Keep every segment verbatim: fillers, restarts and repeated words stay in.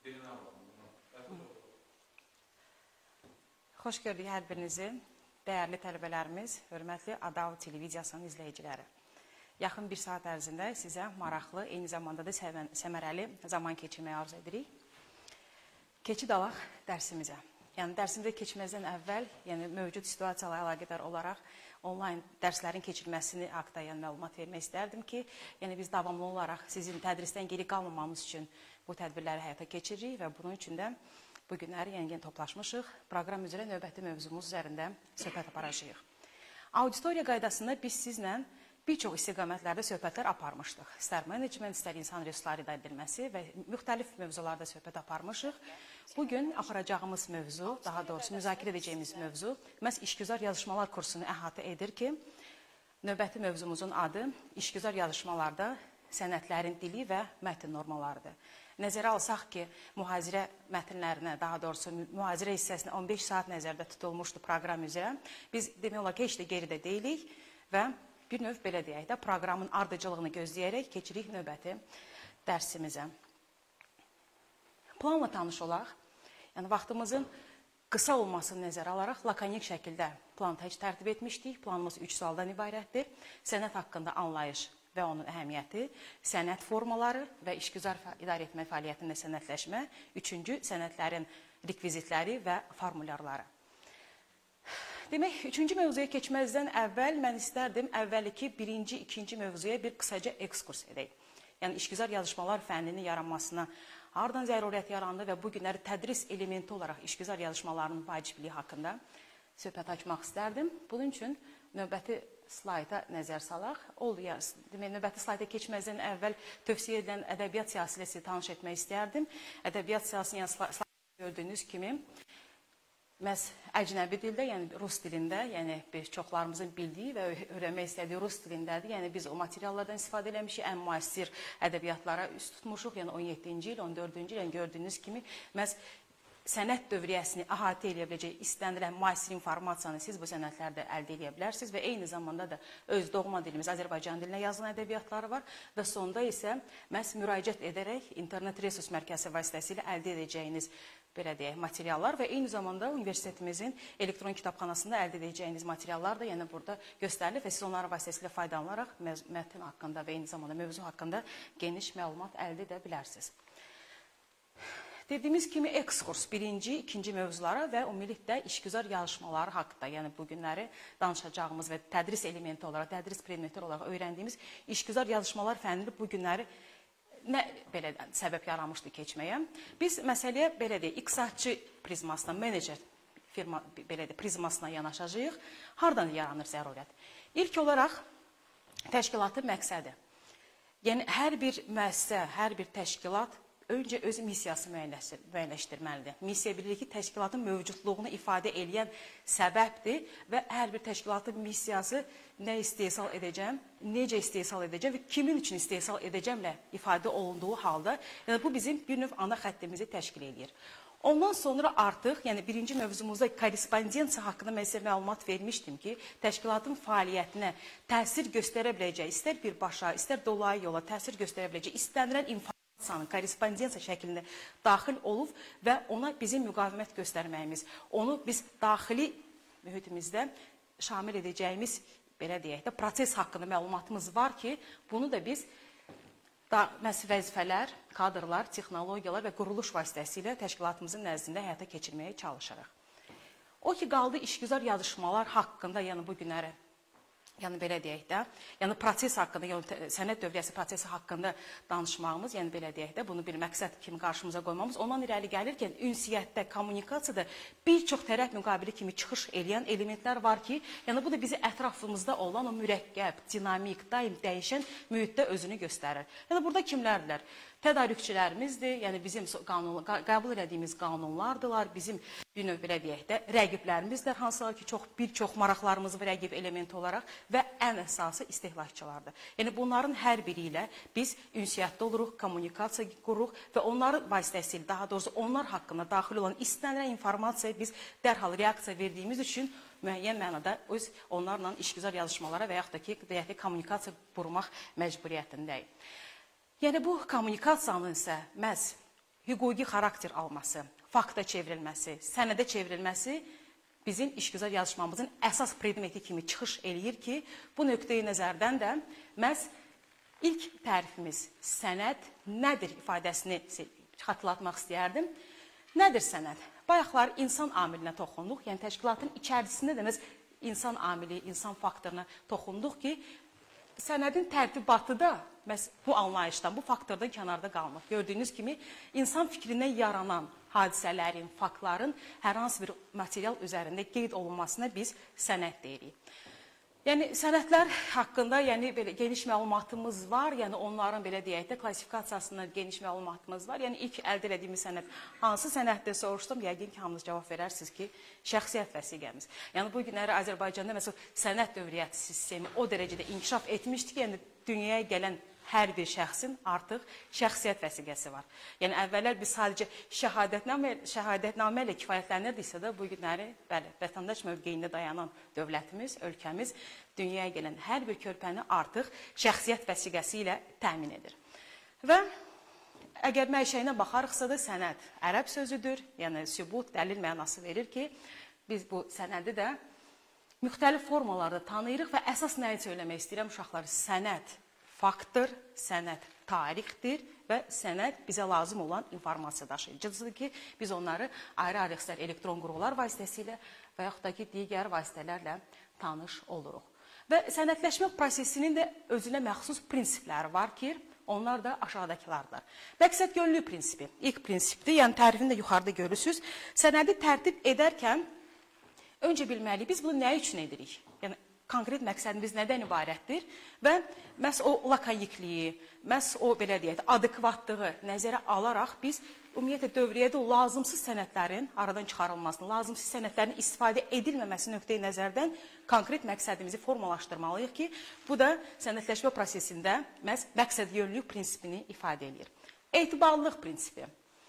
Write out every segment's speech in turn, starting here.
Xoş gördük hər birinizi, dəyərli tələbələrimiz, hörmətli Adav televiziyasının izləyiciləri. Yaxın bir saat ərzində sizə maraqlı, eyni zamanda da səmərəli zaman keçirməyi arzu edirik. Keçid alaq dərsimizə. Yəni, dərsimizə keçməzdən əvvəl, yəni mövcud situasiyalarla əlaqədar olaraq onlayn dərslərin keçirilməsini haqda yəni, məlumat vermək istərdim ki, yəni biz davamlı olaraq sizin tədrisdən geri qalmamamız üçün bu tədbirləri həyata keçiririk və bunun üçün də bu günləri yeni toplaşmışıq. Proqram üzrə növbəti mövzumuz üzərində söhbət aparacağıq. Auditoriya qaydasında biz sizlə bir çox istiqamətlərdə söhbətlər aparmışdıq. İstər menecment, istər insan resursları idarə edilməsi və müxtəlif mövzularda söhbət aparmışıq. Bugün aparacağımız mövzu, daha doğrusu müzakirə edəcəyimiz mövzu, məhz işgüzar yazışmalar kursunu əhatə edir ki, növbəti mövzumuzun adı işgüzar yazışmalarda sənədlərin dili və mətn normalarıdır. Nəzərə alsaq ki, mühazirə mətnlərinə, daha doğrusu mühazirə hissəsinə on beş saat nəzərdə tutulmuşdu proqram üzrə. Biz demək olar ki, heç də geridə deyilik və bir növ belə deyək də, proqramın ardıcılığını gözləyərək keçirik növbəti dərsimizə. Planla tanış olaq, yəni vaxtımızın qısa olmasını nəzərə alaraq lakonik şəkildə plan tərtib etmişdik. Planımız üç sualdan ibarətdir. Sənəd haqqında anlayış və onun əhəmiyyəti, sənəd formaları və işgüzar idarə etmə fəaliyyətində sənədləşmə, üçüncü sənədlərin rekvizitləri və formularları. Demək, üçüncü mövzuya keçməzdən əvvəl mən istərdim əvvəliki birinci, ikinci mövzuya bir qısaca ekskurs edək. Yəni, işgüzar yazışmalar fənninin yaranmasına hardan zərurət yarandı və bu günləri tədris elementi olaraq işgüzar yazışmalarının vacibliyi haqqında söhbət açmaq istərdim. Bunun üçün növbəti slayda nəzər salaq. Demək, növbəti slayda keçməzdən əvvəl tövsiyə edilən ədəbiyyat siyasi ilə sizi tanış etmək istərdim. Ədəbiyyat siyasını yəni, slayda gördüyünüz kimi məhz əcnəbi dildə, yəni rus dilində, yəni biz çoxlarımızın bildiyi və öyrənmək istədiyi rus dilindədir. Yəni biz o materiallardan istifadə eləmişik, ən müasir ədəbiyyatlara üst tutmuşuq. Yəni on yeddinci il, on dördüncü il, yəni gördüyünüz kimi məhz sənəd dövriyyəsini əhatə edə biləcək istənilən müasir informasiyanı siz bu sənədlərdə əldə edə bilərsiniz və eyni zamanda da öz doğma dilimiz Azərbaycan dilinə yazılan ədəbiyyatları var və sonda isə məhz müraciət edərək internet resurs mərkəzi vasitəsilə əldə edəcəyiniz belə deyək, materiallar və eyni zamanda universitetimizin elektron kitabxanasında əldə edəcəyiniz materiallar da yəni burada göstərilir və siz onların vasitəsilə faydalanaraq mətn haqqında və eyni zamanda mövzu haqqında geniş məlumat əldə edə bilərsiniz. Dediyimiz kimi ekskurs birinci, ikinci mövzulara və ümumilikdə işgüzar yazışmaları haqqında, yəni bu günləri danışacağımız və tədris elementi olaraq, tədris predmeti olaraq öyrəndiyimiz işgüzar yazışmalar fənnini bu günləri nə belə səbəb yaranmışdı keçməyə? Biz məsələyə belə deyək, iqtisadçı prizmasına, menecer firma belə deyək, prizmasına yanaşacağıq. Hardan yaranır zərurət? İlk olaraq təşkilatın məqsədi. Yəni hər bir müəssisə, hər bir təşkilat öncə öz missiyası müəyyənləşdirməlidir. Missiya bilirik ki, təşkilatın mövcudluğunu ifadə edən səbəbdir və hər bir təşkilatın missiyası nə istehsal edəcəm, necə istehsal edəcəm və kimin üçün istehsal edəcəmlə ifadə olunduğu halda, yəni bu bizim bir növ ana xəttimizi təşkil edir. Ondan sonra artıq, yəni birinci mövzumuzda korrespondensiya haqqında mən sizə məlumat vermişdim ki, təşkilatın fəaliyyətinə təsir göstərə biləcək, istər birbaşa, istər dolayı yola təsir göstərə biləcək, istənilən informasiyanın korrespondensiya şəklində daxil olub və ona bizim müqavimət göstərməyimiz, onu biz daxili mühitimizdə şamil edəcəyimiz, belə deyək də, proses haqqında məlumatımız var ki, bunu da biz məhz vəzifələr, kadrlar, texnologiyalar və quruluş vasitəsilə təşkilatımızın nəzdində həyata keçirməyə çalışırıq. O ki, qaldı işgüzar yazışmalar haqqında, yəni bu günləri, yəni belə deyək də, yəni proses haqqında, yəni sənəd dövriyyəsi prosesi haqqında danışmağımız, yəni belə deyək də, bunu bir məqsəd kimi qarşımıza qoymamız, ondan irəli gəlirkən ünsiyyətdə, kommunikasiyada bir çox tərəf müqabili kimi çıxış eləyən elementlər var ki, yəni bu da bizi ətrafımızda olan o mürəkkəb, dinamik, daim dəyişən mühitdə özünü göstərir. Yəni burada kimlərdirlər? Tədarükçülərimizdir, yəni bizim qanun, qəbul edədiyimiz qanunlardılar, bizim bir növ belə deyək də, rəqiblərimizdir, hansılar ki, çox, bir çox maraqlarımız var rəqib elementi olaraq və ən əsası istehlakçılardır. Yəni bunların hər biri ilə biz ünsiyyətdə oluruq, kommunikasiya qururuq və onların vasitəsilə, daha doğrusu onlar haqqında daxil olan istənilən informasiyaya biz dərhal reaksiya verdiyimiz üçün müəyyən mənada öz onlarla işgüzar yazışmalara və yaxud da ki, deyək ki, kommunikasiya qurmaq məcburiyyətindəyik. Yəni bu kommunikasiyanın isə məhz hüquqi xarakter alması, fakta çevrilməsi, sənədə çevrilməsi bizim işgüzar yazışmamızın əsas predmeti kimi çıxış eləyir ki, bu nöqteyi nəzərdən də məhz ilk tərifimiz sənəd nədir ifadəsini xatırlatmaq istəyərdim. Nədir sənəd? Bayaqlar insan amilinə toxunduq, yəni təşkilatın içərisində də məhz insan amili, insan faktoruna toxunduq ki, sənədin tərtibatı da məhz bu anlayışdan, bu faktordan kənarda qalmır. Gördüyünüz kimi, insan fikrindən yaranan hadisələrin, faktların hər hansı bir material üzərində qeyd olunmasına biz sənəd deyirik. Yəni, sənədlər haqqında yəni, belə, geniş məlumatımız var, yəni onların belə deyək də klassifikasiyasından geniş məlumatımız var. Yəni, ilk əldə edədiyimiz sənəd hansı sənəddə soruşdum, yəqin ki, hamınız cavab verərsiniz ki, şəxsiyyət vəsiqəmiz. Yəni, bu günləri Azərbaycanda məsələn, sənəd dövriyyəti sistemi o dərəcədə inkişaf etmişdi ki, yəni, dünyaya gələn hər bir şəxsin artıq şəxsiyyət vəsiqəsi var. Yəni, əvvəllər biz sadəcə şəhadətnamə, şəhadətnamə ilə kifayətlənirdirsə də, bu günləri bəli, vətəndaş mövqeyində dayanan dövlətimiz, ölkəmiz dünyaya gələn hər bir körpəni artıq şəxsiyyət vəsiqəsi ilə təmin edir. Və əgər məişəyinə baxarıqsa da sənəd ərəb sözüdür, yəni sübut, dəlil mənası verir ki, biz bu sənədi də müxtəlif formalarda tanıyırıq və əsas nəyi söyləmək istəyirəm uşaqlar, sənəd faktdır, sənəd tarixdir və sənəd bizə lazım olan informasiya daşıyıcıdır ki, biz onları ayrı-ayrı istər elektron qurğular vasitəsilə və yaxud da ki, digər vasitələrlə tanış oluruq. Və sənədləşmə prosesinin də özünə məxsus prinsipləri var ki, onlar da aşağıdakılardır. Məqsəd yönlü prinsipi, ilk prinsipdir, yəni tərifini də yuxarıda görürsünüz. Sənədi tərtib edərkən öncə bilməliyik, biz bunu nə üçün edirik? Yəni, konkret məqsədimiz nədən ibarətdir və məhz o lakayikliyi, məhz o belə deyək, adekvatlığı nəzərə alaraq biz ümumiyyətlə dövriyyədə lazımsız sənədlərin aradan çıxarılmasını, lazımsız sənədlərin istifadə edilməməsi nöqteyi nəzərdən konkret məqsədimizi formalaşdırmalıyıq ki, bu da sənədləşmə prosesində məhz məqsəd yönlülük prinsipini ifadə edir. Etibarlılıq prinsipi.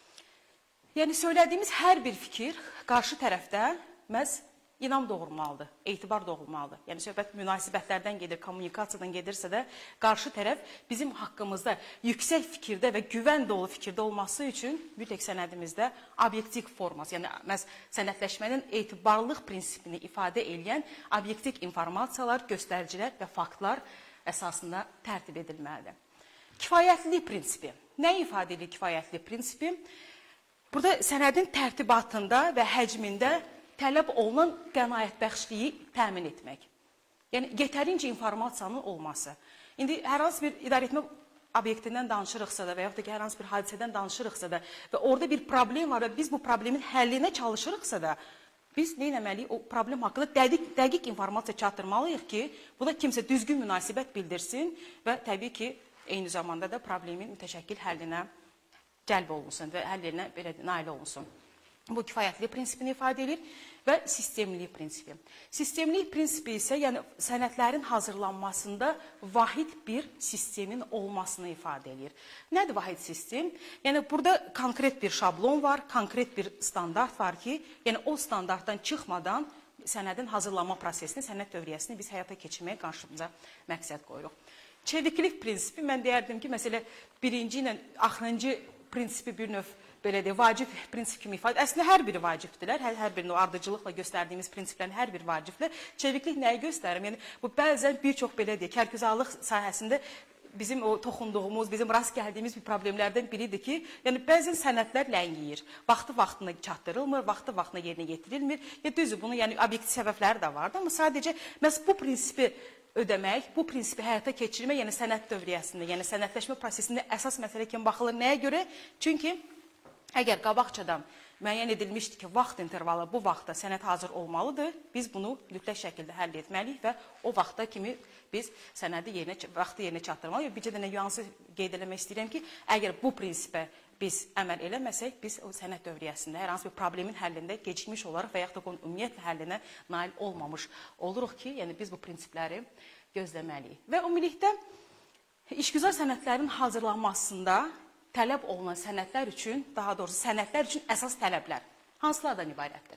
Yəni söylədiyimiz hər bir fikir qarşı tərəfdə məhz İnam doğurmalıdır, etibar doğurmalıdır. Yəni, söhbət münasibətlərdən gedir, kommunikasiyadan gedirsə də, qarşı tərəf bizim haqqımızda yüksək fikirdə və güvən dolu fikirdə olması üçün mütləq sənədimizdə obyektiv forması, yəni məhz sənədləşmənin etibarlılıq prinsipini ifadə edən obyektiv informasiyalar, göstəricilər və faktlar əsasında tərtib edilməlidir. Kifayətlilik prinsipi. Nə ifadə edir kifayətlilik prinsipi? Burada sənədin tərtibatında və həcmində tələb olunan qənaətbəxşliyi təmin etmək. Yəni, yetərincə informasiyanın olması. İndi hər hansı bir idarəetmə obyektindən danışırıqsa da və yaxud da ki, hər hansı bir hadisədən danışırıqsa da və orada bir problem var və biz bu problemin həllinə çalışırıqsa da, biz nə etməliyik? O problem haqqında dəqiq, dəqiq informasiya çatdırmalıyıq ki, bu da kimsə düzgün münasibət bildirsin və təbii ki, eyni zamanda da problemin mütəşəkkil həllinə cəlb olunsun və həllinə belə nail olunsun. Bu kifayətlilik prinsipini ifadə edir və sistemlilik prinsipi. Sistemlilik prinsipi isə yəni, sənədlərin hazırlanmasında vahid bir sistemin olmasını ifadə edir. Nədir vahid sistem? Yəni, burada konkret bir şablon var, konkret bir standart var ki, yəni o standartdan çıxmadan sənədin hazırlanma prosesini, sənəd dövriyyəsini biz həyata keçirməyə qarşımıza məqsəd qoyuruq. Çeviklik prinsipi, mən deyərdim ki, məsələ birinci ilə axırıncı prinsipi bir növ belə deyək, vacib prinsip kimi ifadə. Əslində, hər biri vacibdirlər. Hər, hər birini o ardıcılıqla göstərdiyimiz prinsiplərin hər biri vacibdir. Çeviklik nəyi göstərir? Yəni, bu bəzən bir çox belə deyək, kərküzarlıq sahəsində bizim o toxunduğumuz, bizim rast gəldiyimiz bir problemlərdən biridir ki, yəni bəzən sənədlər ləngiyir. Vaxtı-vaxtına çatdırılmır, vaxtı-vaxtına yerinə yetirilmir. Ya düzdür, bunun yəni obyektiv səbəbləri də vardır, amma sadəcə məhz bu prinsipi ödəmək, bu prinsipi həyata keçirmək, yəni sənəd dövriyyəsində, yəni sənədləşmə prosesində əsas məsələ kimi baxılır. Nəyə görə? Çünki əgər qabaqcadan müəyyən edilmişdir ki, vaxt intervalı bu vaxtda sənəd hazır olmalıdır, biz bunu mütləq şəkildə həll etməliyik və o vaxta kimi biz sənədi yerinə, vaxtı yerinə çatdırmalıyıq. Bir də nüansı qeyd eləmək istəyirəm ki, əgər bu prinsipə biz əməl eləməsək, biz o sənəd dövriyyəsində hər hansı bir problemin həllində gecikmiş olaraq və yaxud da onun ümumiyyətlə həllinə nail olmamış oluruq ki, yəni biz bu prinsipləri gözləməliyik. Və ümumilikdə işgüzar sənədlərin hazırlanmasında tələb olunan sənədlər üçün, daha doğrusu sənədlər üçün əsas tələblər hansılardan ibarətdir?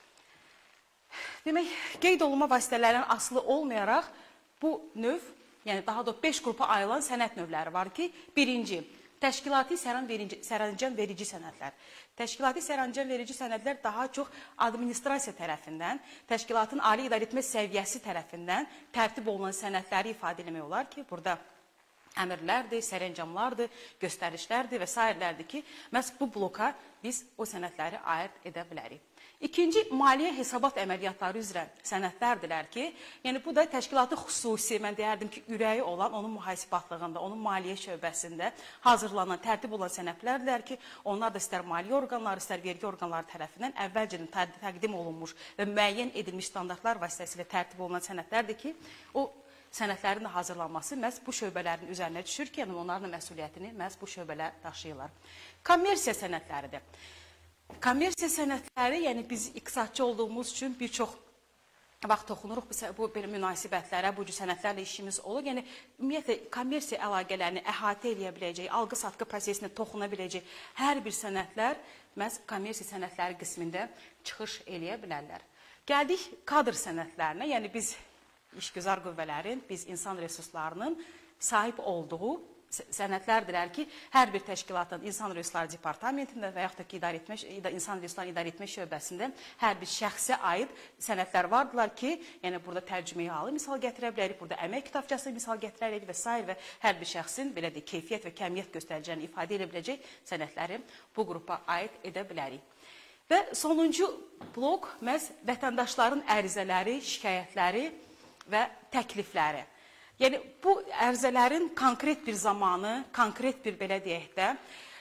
Demək, qeyd olunma vasitələrindən asılı olmayaraq bu növ, yəni daha doğrusu beş qrupa ayrılan sənəd növləri var ki, birinci, Təşkilati sərəncam verici sənədlər. Təşkilati sərəncam verici sənədlər daha çox administrasiya tərəfindən, təşkilatın ali idarəetmə səviyyəsi tərəfindən tərtib olunan sənədləri ifadə etmək olar ki, burada əmrlərdir, sərəncamlardır, göstərişlərdir və sairələrdir ki, məhz bu bloka biz o sənədləri aid edə bilərik. İkinci, maliyyə hesabat əməliyyatları üzrə sənədlərdilər ki, yəni bu da təşkilatı xüsusi, mən deyərdim ki, ürəyi olan, onun mühasibatlığında, onun maliyyə şöbəsində hazırlanan, tərtib olan sənədlərdirlər ki, onlar da istər maliyyə orqanları, istər vergi orqanları tərəfindən əvvəlcədən təqdim olunmuş və müəyyən edilmiş standartlar vasitəsilə tərtib olunan sənədlərdir ki, o sənədlərin də hazırlanması məhz bu şöbələrin üzərinə düşür ki, yəni onların məsuliyyətini məhz bu şöbələr daşıyırlar. Kommersiya sənədləridir. Kommersiya sənədləri, yəni biz iqtisadçı olduğumuz üçün bir çox vaxt toxunuruq bu belə münasibətlərə, bu cür sənədlərlə işimiz olur. Yəni, ümumiyyətlə, kommersiya əlaqələrini əhatə edə biləcək, alqı-satqı prosesinə toxuna biləcək hər bir sənədlər məhz kommersiya sənədləri qismində çıxış eləyə bilərlər. Gəldik kadr sənədlərinə, yəni biz işgüzar qüvvələrin, biz insan resurslarının sahib olduğu sənədlərdirlər ki, hər bir təşkilatın insan resursları departamentində və yaxud da ki, idarə etmə, insan resurslarını idarə etmə şöbəsində hər bir şəxsə aid sənədlər vardılar ki, yəni burada tərcüməyə halı misal gətirə bilərik, burada əmək kitabçası misal gətirə bilərik və s. və hər bir şəxsin belə də keyfiyyət və kəmiyyət göstəricilərini ifadə edə biləcək sənədləri bu qrupa aid edə bilərik. Və sonuncu blok məhz vətəndaşların ərizələri, şikayətləri və təklifləri. Yəni, bu ərizələrin konkret bir zamanı, konkret bir, belə deyək də,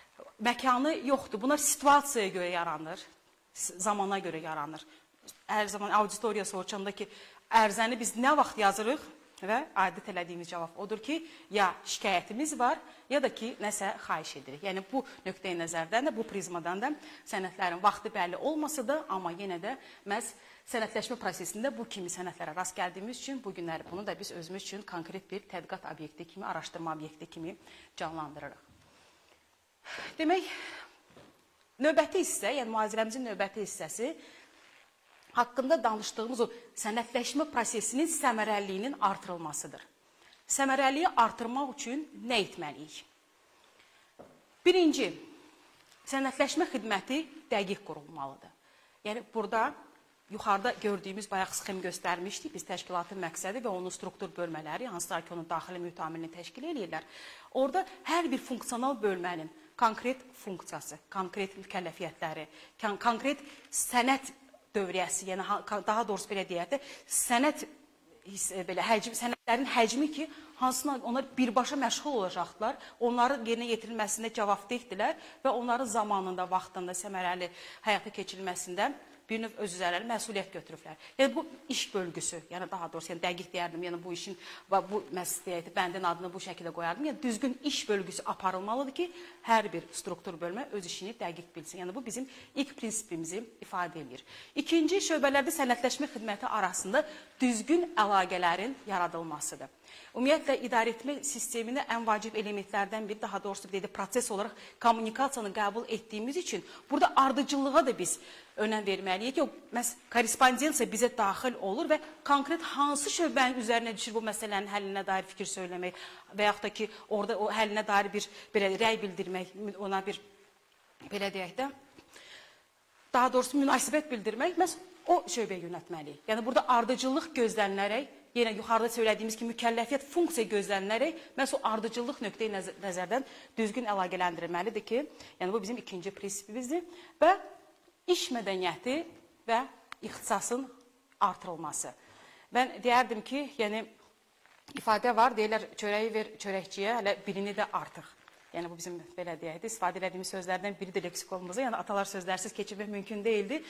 məkanı yoxdur. Bunlar situasiyaya görə yaranır, zamana görə yaranır. Hər zaman auditoriya soruşanda ki, ərizəni biz nə vaxt yazırıq və adət elədiyimiz cavab odur ki, ya şikayətimiz var, ya da ki, nəsə xahiş edirik. Yəni, bu nöqteyi nəzərdən də, bu prizmadan da sənədlərin vaxtı bəlli olmasa da, amma yenə də məhz sənədləşmə prosesində bu kimi sənədlərə rast gəldiyimiz üçün bu günləri bunu da biz özümüz üçün konkret bir tədqiqat obyekti kimi, araşdırma obyekti kimi canlandırırıq. Demək, növbəti hissə, yəni mühazirəmizin növbəti hissəsi haqqında danışdığımız o sənədləşmə prosesinin səmərəliliyinin artırılmasıdır. Səmərəliliyi artırmaq üçün nə etməliyik? Birinci, sənədləşmə xidməti dəqiq qurulmalıdır. Yəni, burada yuxarıda gördüyümüz bayaq sxem göstərmişdik. Biz təşkilatın məqsədi və onun struktur bölmələri, hansılar ki, onun daxili mütəmilini təşkil edirlər. Orada hər bir funksional bölmənin konkret funksiyası, konkret mükəlləfiyyətləri, konkret sənəd dövriyyəsi, yəni daha doğrusu belə deyək də, sənəd belə həcm, sənədlərin həcmi ki, hansına onlar birbaşa məşğul olacaqlar, onların yerinə yetirilməsində cavabdehdirlər və onların zamanında, vaxtında, səmərəli həyata keçirilməsində bir növ öz üzərləri məsuliyyət götürüblər. Yəni, bu iş bölgüsü, yəni daha doğrusu, yəni dəqiq deyərdim, yəni bu işin, bu məsuliyyəti, bəndin adını bu şəkildə qoyardım. Yəni, düzgün iş bölgüsü aparılmalıdır ki, hər bir struktur bölmə öz işini dəqiq bilsin. Yəni, bu bizim ilk prinsipimizi ifadə edir. İkinci, şöbələrdə sənədləşmə xidməti arasında düzgün əlaqələrin yaradılmasıdır. Ümumiyyətlə, idarəetmə sistemində ən vacib elementlərdən biri, daha doğrusu bir proses olaraq kommunikasiyanı qəbul etdiyimiz üçün burada ardıcıllığa da biz önəm verməliyik ki, məhz korrespondensiya bizə daxil olur və konkret hansı şöbənin üzərinə düşür bu məsələnin həllinə dair fikir söyləmək və yaxud da ki, orada o həllinə dair bir belə rəy bildirmək, ona bir, belə deyək də, daha doğrusu münasibət bildirmək, məhz o şöbəyə yönətməliyik. Yəni, burada ardıcıllıq gözlənilərək, yenə yuxarıda söylədiyimiz ki, mükəlləfiyyət funksiya gözlənilərək, məhz o ardıcıllıq nöqteyi nəzərdən düzgün əlaqələndirilməlidir ki, yəni bu bizim ikinci prinsipimizdir və iş mədəniyyəti və ixtisasın artırılması. Mən deyərdim ki, yəni ifadə var, deyirlər çörəyi ver çörəkçiyə, hələ birini də artıq. Yəni bu bizim belə deyəkdir, istifadə edədiyimiz sözlərdən biri də leksikolumuzda, yəni atalar sözlərsiz keçirmək mümkün deyildi.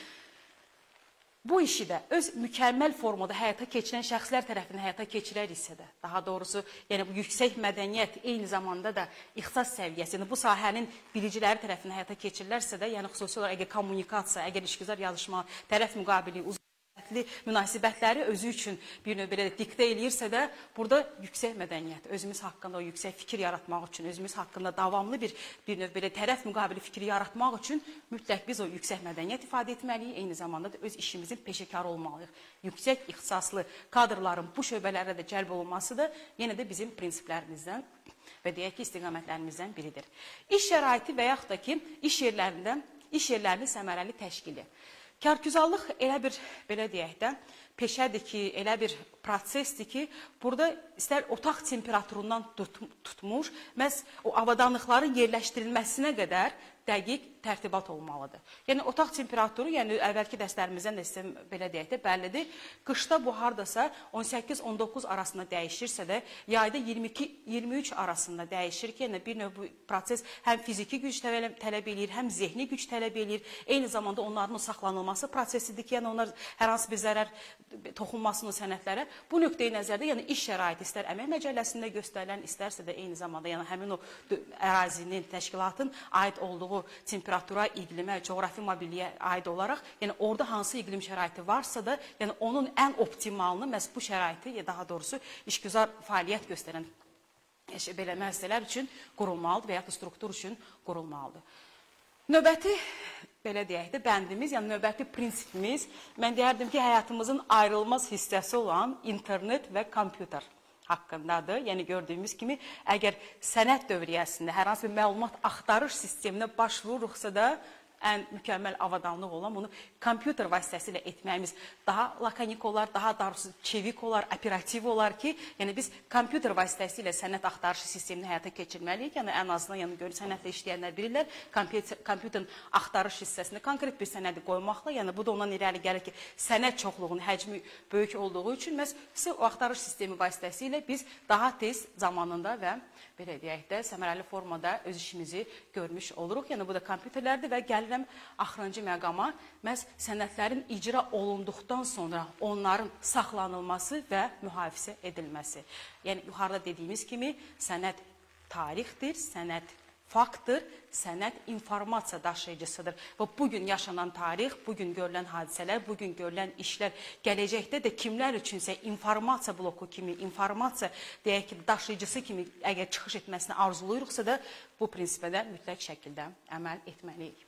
Bu işi də öz mükəmməl formada həyata keçirən şəxslər tərəfindən həyata keçirəriksə də, daha doğrusu, yəni bu yüksək mədəniyyət eyni zamanda da ixtisas səviyyəsi, yəni bu sahənin biliciləri tərəfindən həyata keçirilərsə də, yəni xüsusi olaraq əgər kommunikasiya, əgər işgüzar yazışma, tərəf müqabiliyi, uzun münasibətli, münasibətləri özü üçün bir növ belə diktə eləyirsə də, burada yüksək mədəniyyət, özümüz haqqında o yüksək fikir yaratmaq üçün, özümüz haqqında davamlı bir, bir növ belə tərəf müqabili fikri yaratmaq üçün mütləq biz o yüksək mədəniyyət ifadə etməliyik, eyni zamanda da öz işimizin peşəkarı olmalıyıq. Yüksək ixtisaslı kadrların bu şöbələrə də cəlb olunması da yenə də bizim prinsiplərimizdən və deyək ki, istiqamətlərimizdən biridir. İş şəraiti və yaxud da ki, iş yerlərindən, iş yerlərinin səmərəli təşkili. Kargüzarlıq elə bir, belə deyək də, peşədir ki, elə bir prosesdir ki, burada istər otaq temperaturundan tut, tutmuş, məhz o avadanlıqların yerləşdirilməsinə qədər dəqiq tərtibat olmalıdır. Yəni, otaq temperaturu, yəni əvvəlki dərslərimizdən də sizə belə deyək də, bəllidir. Qışda bu hardasa on səkkiz on doqquz arasında dəyişirsə də, yayda iyirmi iki iyirmi üç arasında dəyişir ki, yəni bir növ bu proses həm fiziki güc tələb eləyir, həm zehni güc tələb eləyir. Eyni zamanda onların o saxlanılması prosesidir ki, yəni onlar hər hansı bir zərər toxunmasının sənətlərə. Bu nöqteyi nəzərdə, yəni iş şəraiti istər əmək məcəlləsində göstərilən, istərsə də eyni zamanda, yəni həmin o ərazinin, təşkilatın aid olduğu temperatura, iqlimə, coğrafi mobilliyə aid olaraq, yəni orada hansı iqlim şəraiti varsa da, yəni onun ən optimalını, məhz bu şəraiti, ya daha doğrusu işgüzar fəaliyyət göstərən belə müəssisələr üçün qurulmalıdır və ya da struktur üçün qurulmalıdır. Növbəti, belə deyək də, bəndimiz, yəni növbəti prinsipimiz, mən deyərdim ki, həyatımızın ayrılmaz hissəsi olan internet və kompüter haqqındadır. Yəni gördüyümüz kimi, əgər sənət dövriyyəsində hər hansı bir məlumat axtarış sisteminə başvururuqsa da, ən mükəmməl avadanlıq olan bunu kompüter vasitəsilə etməyimiz daha lakonik olar, daha doğrusu çevik olar, operativ olar ki, yəni biz kompüter vasitəsilə sənət axtarışı sistemini həyata keçirməliyik. Yəni ən azından yəni görün sənətlə işləyənlər bilirlər, kompüterin axtarış hissəsində konkret bir sənədi qoymaqla, yəni bu da ondan irəli gəlir ki, sənət çoxluğunun həcmi böyük olduğu üçün məhz o axtarış sistemi vasitəsilə biz daha tez zamanında və belə deyək də, səmərəli formada öz işimizi görmüş oluruq. Yəni bu da kompüterlərdir və gəlirəm axırıncı məqama, məhz sənətlərin icra olunduqdan sonra onların saxlanılması və mühafizə edilməsi. Yəni yuxarıda dediyimiz kimi sənət tarixdir, sənət faktdır, sənət informasiya daşıyıcısıdır. Və bugün yaşanan tarix, bugün görülən hadisələr, bugün görülən işlər gələcəkdə də kimlər üçünsə informasiya bloku kimi, informasiya deyək ki, daşıyıcısı kimi əgər çıxış etməsini arzuluyuruqsa da bu prinsipə də mütləq şəkildə əməl etməliyik.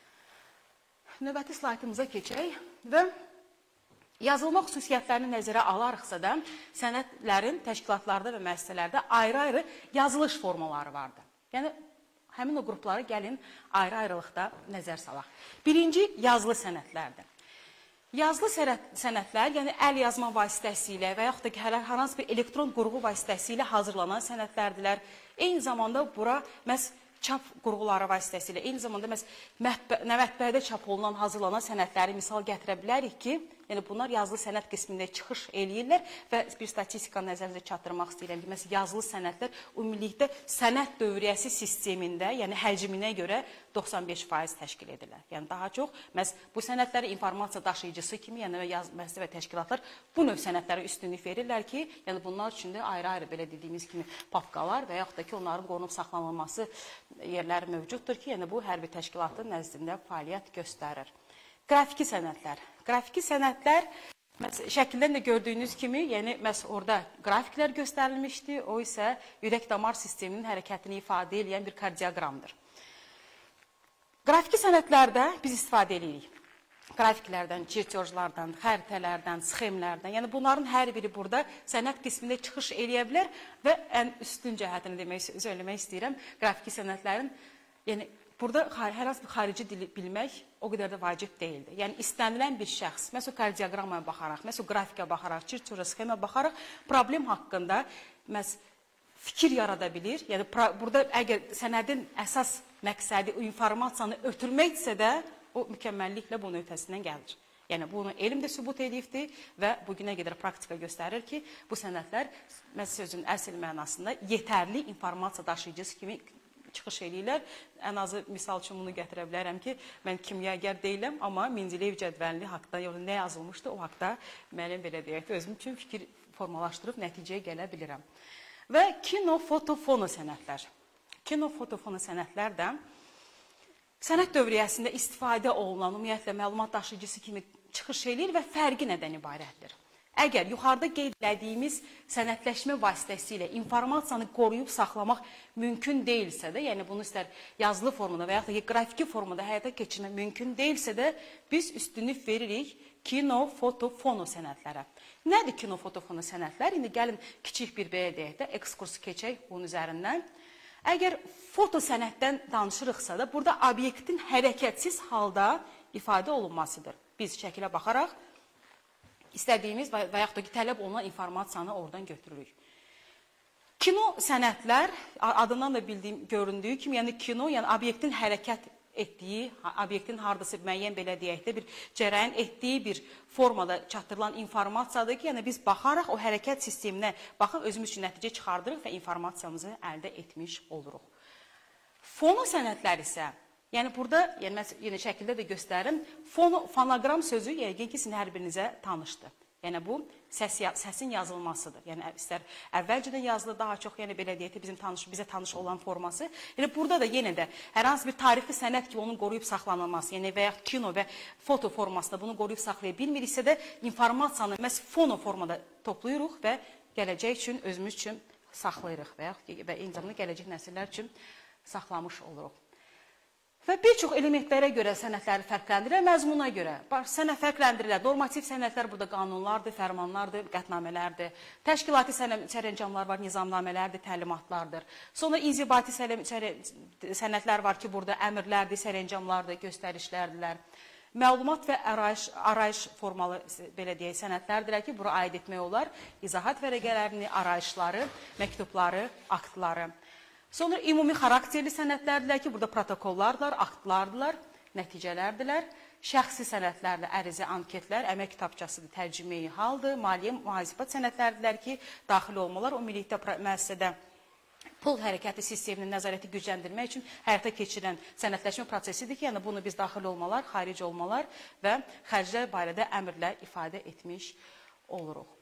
Növbəti slaydımıza keçək və yazılma xüsusiyyətlərini nəzərə alarıqsa da sənətlərin təşkilatlarda və müəssisələrdə ayrı-ayrı yazılış formaları vardır. Yəni, həmin o qrupları gəlin ayrı-ayrılıqda nəzər salaq. Birinci, yazılı sənətlərdir. Yazılı sənətlər, yəni əl yazma vasitəsilə və yaxud da ki, hər hansı bir elektron qurğu vasitəsilə hazırlanan sənətlərdilər. Eyni zamanda bura məhz çap qurğuları vasitəsilə, eyni zamanda məhz mətbəədə çap olunan, hazırlanan sənətləri misal gətirə bilərik ki, yəni bunlar yazılı sənət qismində çıxış eləyirlər və bir statistika nəzərinizə çatdırmaq istəyirəm ki, məsələn, yazılı sənətlər ümumilikdə sənət dövriyyəsi sistemində, yəni həcminə görə doxsan beş faiz təşkil edirlər. Yəni daha çox, məhz bu sənətləri informasiya daşıyıcısı kimi, yəni müəssisə və təşkilatlar bu növ sənətlərə üstünlük verirlər ki, yəni bunlar üçün də ayrı-ayrı belə dediyimiz kimi papkalar və yaxud da ki, onların qorunub saxlanılması yerləri mövcuddur ki, yəni bu hər bir təşkilatın nəzdində fəaliyyət göstərir. Qrafiki sənətlər. Qrafiki sənətlər, şəkildən də gördüyünüz kimi, yəni məhz orada qrafiklər göstərilmişdi, o isə ürək-damar sisteminin hərəkətini ifadə edən bir kardioqramdır. Qrafiki sənətlərdə biz istifadə edirik. Qrafiklərdən, çirtyorjlardan, xəritələrdən, sxemlərdən, yəni bunların hər biri burada sənət qismində çıxış eləyə bilər və ən üstün cəhətini demək, söyləmək istəyirəm, qrafiki sənətlərin, yəni burada hər hansı bir xarici dili bilmək o qədər də vacib deyildir. Yəni, istənilən bir şəxs, məsələn, kardioqramaya baxaraq, məsələn, qrafikə baxaraq, çirtyorja, sxemə baxaraq problem haqqında fikir yarada bilir. Yəni, burada əgər sənədin əsas məqsədi informasiyanı ötürməkdirsə də, o mükəmməlliklə bunun ötəsindən gəlir. Yəni, bunu elm də sübut edibdir və bugünə qədər praktika göstərir ki, bu sənətlər sözün əsl mənasında yetərli informasiya daşıyıcısı kimi çıxış eləyirlər. Ən azı misal üçün bunu gətirə bilərəm ki, mən kimyagər deyiləm, amma Mendeleyev cədvəlini haqda nə yazılmışdı, o haqda müəllim belə deyək, özüm üçün fikir formalaşdırıb nəticəyə gələ bilirəm. Və kino, foto, fono sənətlər. Kino, foto, fono sənətlər də sənəd dövriyyəsində istifadə olunan ümumiyyətlə məlumat daşıyıcısı kimi çıxış eləyir və fərqi nədən ibarətdir? Əgər yuxarıda qeyd etdiyimiz sənədləşmə vasitəsilə informasiyanı qoruyub saxlamaq mümkün deyilsə də, yəni bunu istər yazılı formada və yaxud da ki, qrafiki formada həyata keçirmək mümkün deyilsə də, biz üstünlük veririk kino, foto, fono sənədlərə. Nədir kino, foto, fono sənədlər? İndi gəlin kiçik bir belə deyək də, ekskursu keçək bunun üzərindən. Əgər foto sənəddən danışırıqsa da, burada obyektin hərəkətsiz halda ifadə olunmasıdır. Biz şəkilə baxaraq istədiyimiz və yaxud da ki, tələb olunan informasiyanı oradan götürürük. Kino sənədlər, adından da bildiyim, göründüyü kimi, yəni kino, yəni obyektin hərəkət etdiyi, obyektin hardası müəyyən belə deyək də, bir cərəyan etdiyi bir formada çatdırılan informasiyadır ki, yəni biz baxaraq o hərəkət sisteminə baxıb özümüz üçün nəticə çıxardırıq və informasiyamızı əldə etmiş oluruq. Fono sənədlər isə, yəni burada, yəni mən yenə şəkildə də göstərim, fono, fonoqram sözü yəqin ki, sizin hər birinizə tanışdır. Yəni bu səs, səsin yazılmasıdır. Yəni istər əvvəlcədən yazılı, daha çox yəni belə deyək ki, bizim tanış, bizə tanış olan forması. Yəni burada da yenə də hər hansı bir tarixi sənəd ki, onun qoruyub saxlanılması, yəni və ya kino və foto formasında bunu qoruyub saxlaya bilmiriksə də informasiyanı məhz fono formada toplayırıq və gələcək üçün, özümüz üçün saxlayırıq və, və eyni zamanda gələcək nəsillər üçün saxlamış oluruq. Və bir çox elementlərə görə sənədləri fərqləndirir, məzmuna görə. Sənəd fərqləndirirlər. Normativ sənədlər burada qanunlardır, fərmanlardır, qətnamələrdir. Təşkilati sərəncamlar var, nizamnamələrdir, təlimatlardır. Sonra inzibati sənədlər var ki, burada əmrlərdir, sərəncamlardır, göstərişlərdirlər. Məlumat və arayış, arayış formalı belə deyək, sənədlərdirlər ki, bura aid etmək olar. İzahat vərəqələrini, arayışları, məktubları, aktları. Sonra ümumi xarakterli sənədlərdirlər ki, burada protokollardır, aktlardır, nəticələrdirlər. Şəxsi sənədlərlə ərizə, anketlər, əmək kitabçasıdır, tərcümeyi haldır, maliyyə mühasibat sənədlərdirlər ki, daxil olmalar o millilikdə müəssisədə pul hərəkəti sisteminin nəzarəti gücləndirmək üçün həyata keçirilən sənədləşmə prosesidir ki, yəni bunu biz daxil olmalar, xarici olmalar və xərclər barədə əmrlər ifadə etmiş oluruq.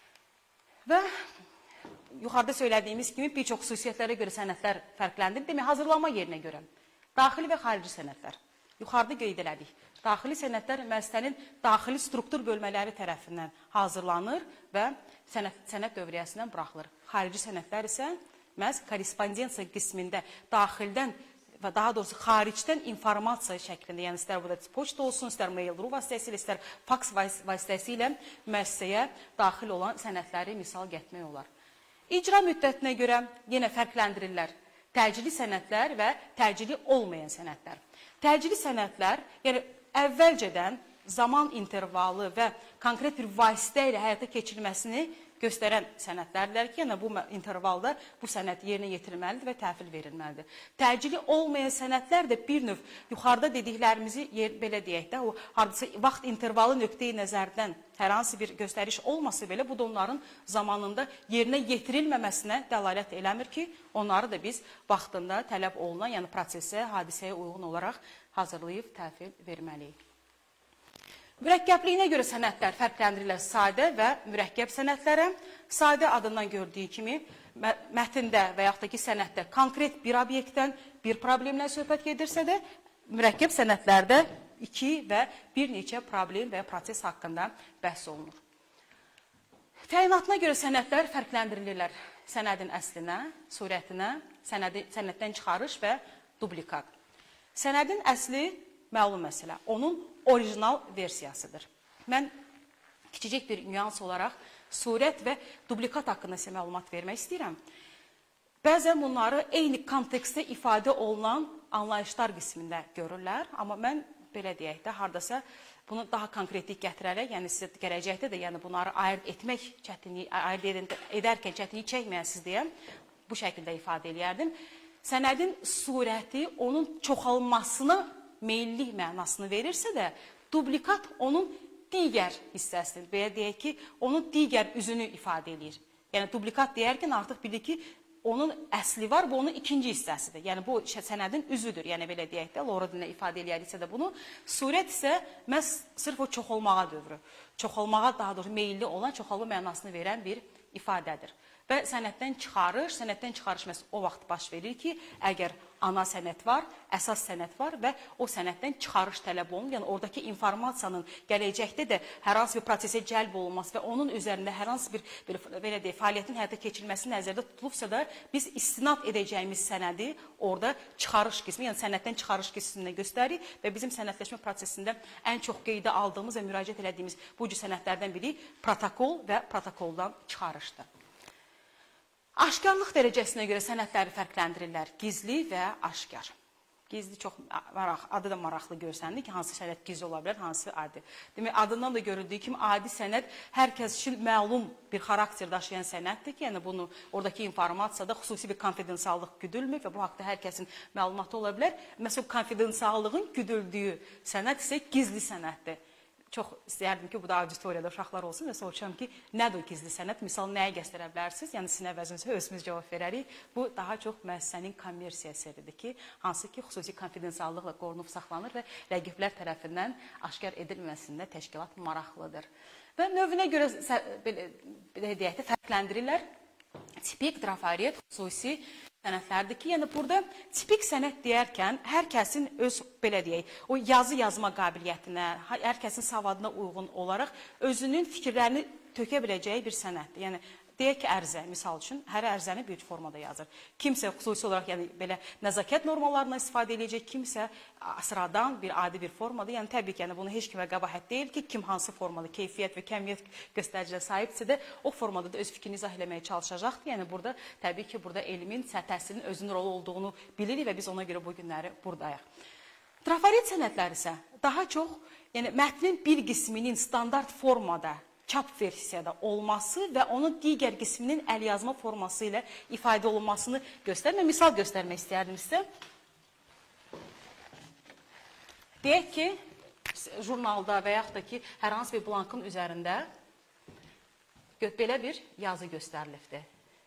Və yuxarıda söylədiyimiz kimi bir çox xüsusiyyətlərə görə sənədlər fərqləndir. Demək, hazırlanma yerinə görə daxili və xarici sənədlər. Yuxarıda qeyd elədik. Daxili sənədlər müəssisənin daxili struktur bölmələri tərəfindən hazırlanır və sənəd, sənəd dövriyyəsindən buraxılır. Xarici sənədlər isə məhz korrespondensiya qismində daxildən və daha doğrusu xaricdən informasiya şəklində, yəni istər burada poçta olsun, istər mail.ru vasitəsilə, istər faks vasitəsilə müəssisəyə daxil olan sənədləri misal gətirmək olar. İcra müddətinə görə yenə fərqləndirirlər. Təcili sənədlər və təcili olmayan sənədlər. Təcili sənədlər, yəni əvvəlcədən zaman intervalı və konkret bir vasitə ilə həyata keçirilməsini göstərən sənədlərdirlər ki, yəni bu intervalda bu sənəd yerinə yetirilməlidir və təhvil verilməlidir. Təcili olmayan sənədlər də bir növ yuxarıda dediklərimizi yer, belə deyək də, o hardasa vaxt intervalı nöqteyi nəzərdən hər hansı bir göstəriş olmasa belə, bu da onların zamanında yerinə yetirilməməsinə dəlalət eləmir ki, onları da biz vaxtında tələb olunan, yəni prosesə, hadisəyə uyğun olaraq hazırlayıb təhvil verməliyik. Mürəkkəbliyinə görə sənədlər fərqləndirirlər sadə və mürəkkəb sənədlərə. Sadə adından gördüyü kimi mətndə və yaxud da ki sənəddə konkret bir obyektdən, bir problemlə söhbət gedirsə də, mürəkkəb sənədlərdə iki və bir neçə problem və proses haqqında bəhs olunur. Təyinatına görə sənədlər fərqləndirilirlər. Sənədin əslinə, surətinə, sənədi, sənəddən çıxarış və dublikat. Sənədin əsli məlum məsələ, onun orijinal versiyasıdır. Mən kiçicik bir nüans olaraq surət və dublikat haqqında sizə məlumat vermək istəyirəm. Bəzən bunları eyni kontekstdə ifadə olunan anlayışlar qismində görürlər, amma mən belə deyək də, hardasa bunu daha konkretlik gətirərək, yəni sizə gələcəkdə də yəni bunları ayırt etmək çətinliyi, ayırt edərkən çətinlik çəkməyəsiniz deyə bu şəkildə ifadə edərdim. Sənədin surəti onun çoxalmasına meyillik mənasını verirsə də, dublikat onun digər hissəsidir. Belə deyək ki, onun digər üzünü ifadə edir. Yəni, dublikat deyərkən artıq bilir ki, onun əsli var, bu onun ikinci hissəsidir. Yəni, bu sənədin üzüdür. Yəni, belə deyək də, Lora dilinə ifadə eləyəriksə də bunu. Surət isə məhz sırf o çoxolmağa dövrü. Çoxolmağa, daha doğrusu meyilli olan, çoxalma mənasını verən bir ifadədir. Və sənəddən çıxarış, sənəddən çıxarış məhz o vaxt baş verir ki, əgər ana sənəd var, əsas sənəd var və o sənəddən çıxarış tələb olunur. Yəni, oradakı informasiyanın gələcəkdə də hər hansı bir prosesə cəlb olunması və onun üzərində hər hansı bir belə deyək, fəaliyyətin həyata keçirilməsi nəzərdə tutulubsa da, biz istinad edəcəyimiz sənədi orada çıxarış qismi, yəni sənəddən çıxarış qismində göstərir və bizim sənədləşmə prosesində ən çox qeydə aldığımız və müraciət elədiyimiz bu cür sənədlərdən biri protokol və protokoldan çıxarışdır. Aşkarlıq dərəcəsinə görə sənədləri fərqləndirirlər. Gizli və aşkar. Gizli çox maraq, adı da maraqlı görsənir ki, hansı sənəd gizli ola bilər, hansı adi. Demək, adından da görüldüyü kimi adi sənəd hər kəs üçün məlum bir xarakter daşıyan sənəddir ki, yəni bunu oradakı informasiyada xüsusi bir konfidensiallıq güdülmür və bu haqda hər kəsin məlumatı ola bilər. Məsələn, konfidensiallığın güdüldüyü sənəd isə gizli sənəddir. Çox istəyərdim ki, bu da auditoriyada uşaqlar olsun və soruşam ki, nədir o gizli sənəd? Misal, nəyə göstərə bilərsiniz? Yəni, sinə vəzinizə özümüz cavab verərik. Bu, daha çox müəssisənin kommersiya əsəridir ki, hansı ki, xüsusi konfidensiallıqla qorunub saxlanır və rəqiblər tərəfindən aşkar edilməsində təşkilat maraqlıdır. Və növünə görə, belə deyək də, fərqləndirirlər. Tipik, trafaret, xüsusi sənədlərdir ki, yəni burada tipik sənəd deyərkən hər kəsin öz, belə deyək, o yazı yazma qabiliyyətinə, hər kəsin savadına uyğun olaraq özünün fikirlərini tökə biləcəyi bir sənəddir. Yəni, deyək ki, ərzə, misal üçün, hər ərzəni bir formada yazır. Kimsə xüsusi olaraq, yəni belə nəzakət normalarına istifadə edəcək, kimsə sıradan bir adi bir formada. Yəni, təbii ki, yəni, bunu heç kimə qəbahət deyil ki, kim hansı formada keyfiyyət və kəmiyyət göstəricilə sahibsə də o formada da öz fikrini izah eləməyə çalışacaqdır. Yəni, burada təbii ki, burada elmin, təhsilin özünün rolu olduğunu bilirik və biz ona görə bu günləri buradayıq. Trafaret sənədləri isə daha çox, yəni mətnin bir qisminin standart formada çap versiyada olması və onun digər qisminin əlyazma forması ilə ifadə olunmasını göstərir. Misal göstərmək istəyərdim sizə. Deyək ki, jurnalda və yaxud da ki, hər hansı bir blankın üzərində belə bir yazı göstərilibdir.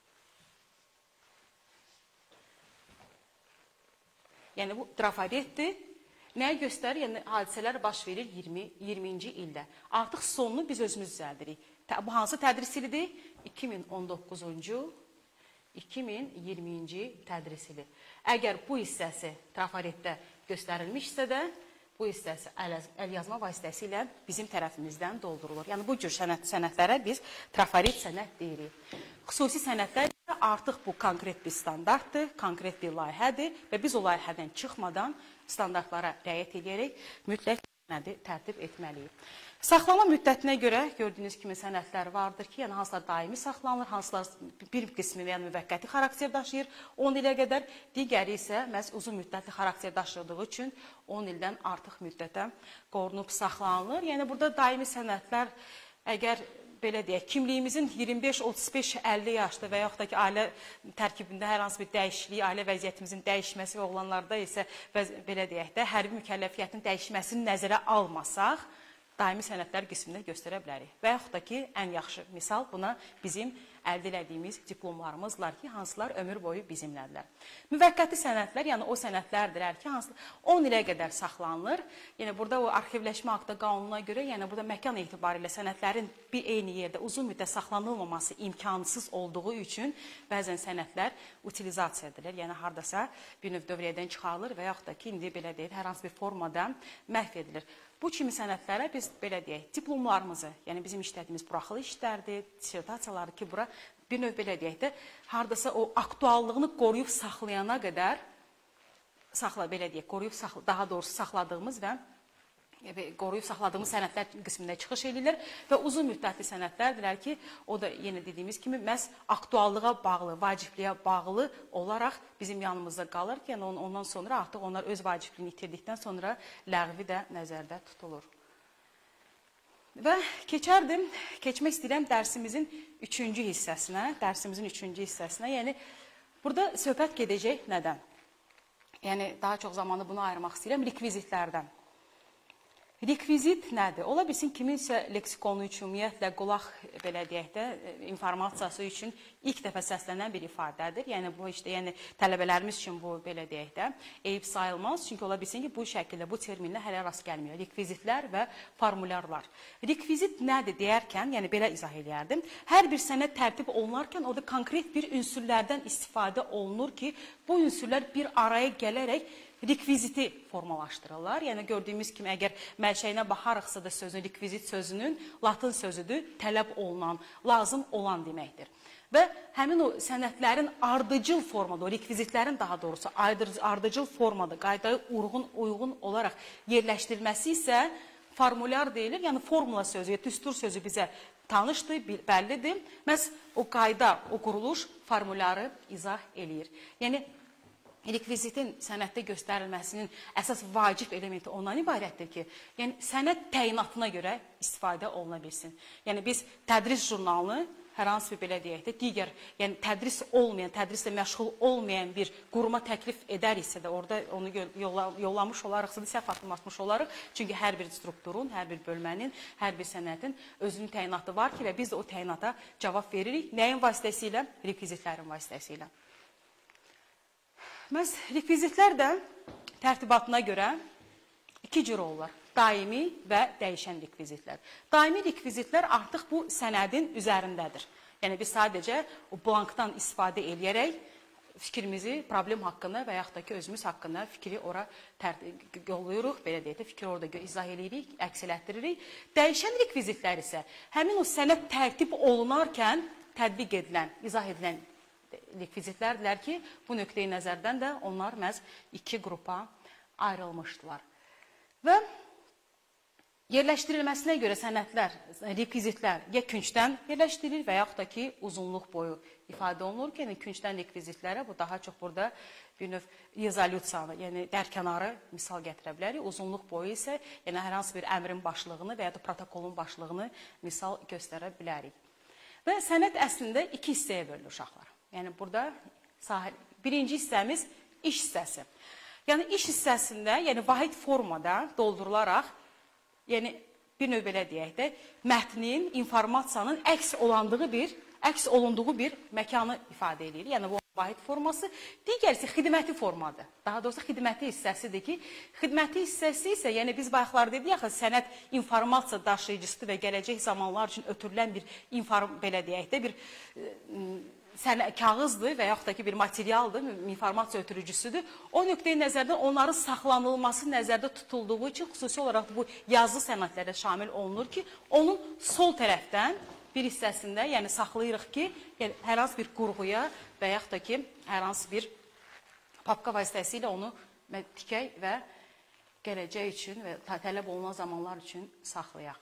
Yəni, bu trafaretdir. Nəyə göstərir? Yəni, hadisələr baş verir iyirminci ildə. Artıq sonunu biz özümüz düzəldirik. Bu hansı tədris ilidir? iki min on doqquzuncu iki min iyirminci tədris ili. Əgər bu hissəsi trafaretdə göstərilmişsə də, bu hissəsi əlyazma vasitəsilə bizim tərəfimizdən doldurulur. Yəni, bu cür sənədlərə biz trafaret sənəd deyirik. Xüsusi sənədlər artıq bu konkret bir standartdır, konkret bir layihədir və biz o layihədən çıxmadan standartlara riayət edərək mütləq sənədi tərtib etməliyik. Saxlama müddətinə görə gördüyünüz kimi sənədlər vardır ki, yəni hansılar daimi saxlanılır, hansılar bir qismi yəni müvəqqəti xarakter daşıyır on ilə qədər, digəri isə məhz uzun müddətli xarakter daşıdığı üçün on ildən artıq müddətə qorunub saxlanılır. Yəni burada daimi sənədlər əgər belə deyək, kimliyimizin iyirmi beş, otuz beş, əlli yaşda və yaxud da ki, ailə tərkibində hər hansı bir dəyişikliyi, ailə vəziyyətimizin dəyişməsi və oğlanlarda isə belə deyək də, hərbi mükəlləfiyyətin dəyişməsini nəzərə almasaq, daimi sənədlər qismində göstərə bilərik. Və yaxud da ki, ən yaxşı misal buna bizim əldə elədiyimiz diplomlarımızlar ki, hansılar ömür boyu bizimlədirlər. Müvəqqəti sənədlər, yəni o sənədlərdirlər ki, hansılar on ilə qədər saxlanılır. Yəni burada o arxivləşmə haqqında qanununa görə, yəni burada məkan etibarilə sənədlərin bir eyni yerdə uzun müddət saxlanılmaması imkansız olduğu üçün bəzən sənədlər utilizasiya edilir. Yəni hardasa bir növ dövriyyədən çıxarılır və yaxud da ki, indi belə deyil, hər hansı bir formada məhv edilir. Bu kimi sənədlərə biz belə deyək, diplomlarımızı, yəni bizim işlədiyimiz buraxılı işlərdir, dissertasiyaları ki, bura bir növ belə deyək də, hardasa o aktuallığını qoruyub saxlayana qədər, saxla, belə deyək, qoruyub, daha doğrusu saxladığımız və qoruyub saxladığımız sənədlər qismində çıxış edirlər və uzun müddətli sənədlərdirlər ki, o da yenə dediyimiz kimi məhz aktuallığa bağlı, vacibliyə bağlı olaraq bizim yanımızda qalır ki, yəni ondan sonra artıq onlar öz vacibliyini itirdikdən sonra ləğvi də nəzərdə tutulur. Və keçərdim, keçmək istəyirəm dərsimizin üçüncü hissəsinə, dərsimizin üçüncü hissəsinə, yəni burada söhbət gedəcək nədən? Yəni daha çox zamanı bunu ayırmaq istəyirəm, rekvizitlərdən. Rekvizit nədir? Ola bilsin, kiminsə leksikonu üçün, ümumiyyətlə, qulaq, belə deyək də, informasiyası üçün ilk dəfə səslənən bir ifadədir. Yəni, bu işte, yəni, tələbələrimiz üçün bu, belə deyək də, eyib sayılmaz. Çünki ola bilsin ki, bu şəkildə, bu terminlə hələ rast gəlmiyor. Rekvizitlər və formulyarlar. Rekvizit nədir deyərkən, yəni, belə izah edərdim. Hər bir sənəd tərtib olunarkən, orada konkret bir ünsürlərdən istifadə olunur ki, bu ünsürlər bir araya gələrək rekviziti formalaşdırırlar. Yəni, gördüyümüz kimi, əgər mənşəyinə baxarıqsa da sözün, rekvizit sözünün latın sözüdür, tələb olunan, lazım olan deməkdir. Və həmin o sənədlərin ardıcıl formada, o rekvizitlərin daha doğrusu ardıcıl formada, qaydaya uyğun, uyğun olaraq yerləşdirilməsi isə formulyar deyilir. Yəni, formula sözü, düstur sözü bizə tanışdır, bəllidir. Məhz o qayda, o quruluş formulyarı izah eləyir. Yəni, rekvizitin sənəddə göstərilməsinin əsas vacib elementi ondan ibarətdir ki, yəni sənəd təyinatına görə istifadə oluna bilsin. Yəni biz tədris jurnalını hər hansı bir belə deyək də, digər, yəni tədris olmayan, tədrislə məşğul olmayan bir quruma təklif edəriksə də, orada onu yollamış olarıqsa da, səhv atılmış olarıq. Çünki hər bir strukturun, hər bir bölmənin, hər bir sənədin özünün təyinatı var ki, və biz də o təyinata cavab veririk. Nəyin vasitəsilə? Rekvizitlərin vasitəsilə. Məhz rekvizitlər də tərtibatına görə iki cür olurlar. Daimi və dəyişən rekvizitlər. Daimi rekvizitlər artıq bu sənədin üzərindədir. Yəni, biz sadəcə o blankdan istifadə edərək fikrimizi, problem haqqında və yaxud da ki, özümüz haqqında fikri ora yollayırıq, belə deyək də, fikri orada izah edirik, əks elətdiririk. Dəyişən rekvizitlər isə həmin o sənəd tərtib olunarkən tətbiq edilən, izah edilən rekvizitlərdirlər ki, bu nöqteyi nəzərdən də onlar məhz iki qrupa ayrılmışdılar. Və yerləşdirilməsinə görə sənədlər, rekvizitlər ya küncdən yerləşdirilir və yaxud da ki, uzunluq boyu ifadə olunur ki, yəni küncdən rekvizitlərə, bu daha çox burada bir növ rezolyusiyanı, yəni dərkənarı misal gətirə bilərik. Uzunluq boyu isə yəni hər hansı bir əmrin başlığını və ya da protokolun başlığını misal göstərə bilərik. Və sənəd əslində iki hissəyə bölünür uşaqlar. Yəni, burada birinci hissəmiz iş hissəsi. Yəni, iş hissəsində, yəni vahid formada doldurularaq, yəni bir növ belə deyək də, mətnin, informasiyanın əks olandığı bir, əks olunduğu bir məkanı ifadə edir. Yəni, bu vahid forması. Digərisi xidməti formadır. Daha doğrusu xidməti hissəsidir ki, xidməti hissəsi isə, yəni biz bayaqlar dedik axı, sənəd informasiya daşıyıcısıdır və gələcək zamanlar üçün ötürülən bir, belə deyək də, bir kağızdır və yaxud da ki, bir materialdır, informasiya ötürücüsüdür. O nöqteyi nəzərdən onların saxlanılması nəzərdə tutulduğu üçün xüsusi olaraq bu yazılı sənədlərə şamil olunur ki, onun sol tərəfdən bir hissəsində, yəni saxlayırıq ki, yəni, hər hansı bir qurğuya və yaxud da ki, hər hansı bir papka vasitəsilə onu tikək və gələcək üçün və tələb olunan zamanlar üçün saxlayaq.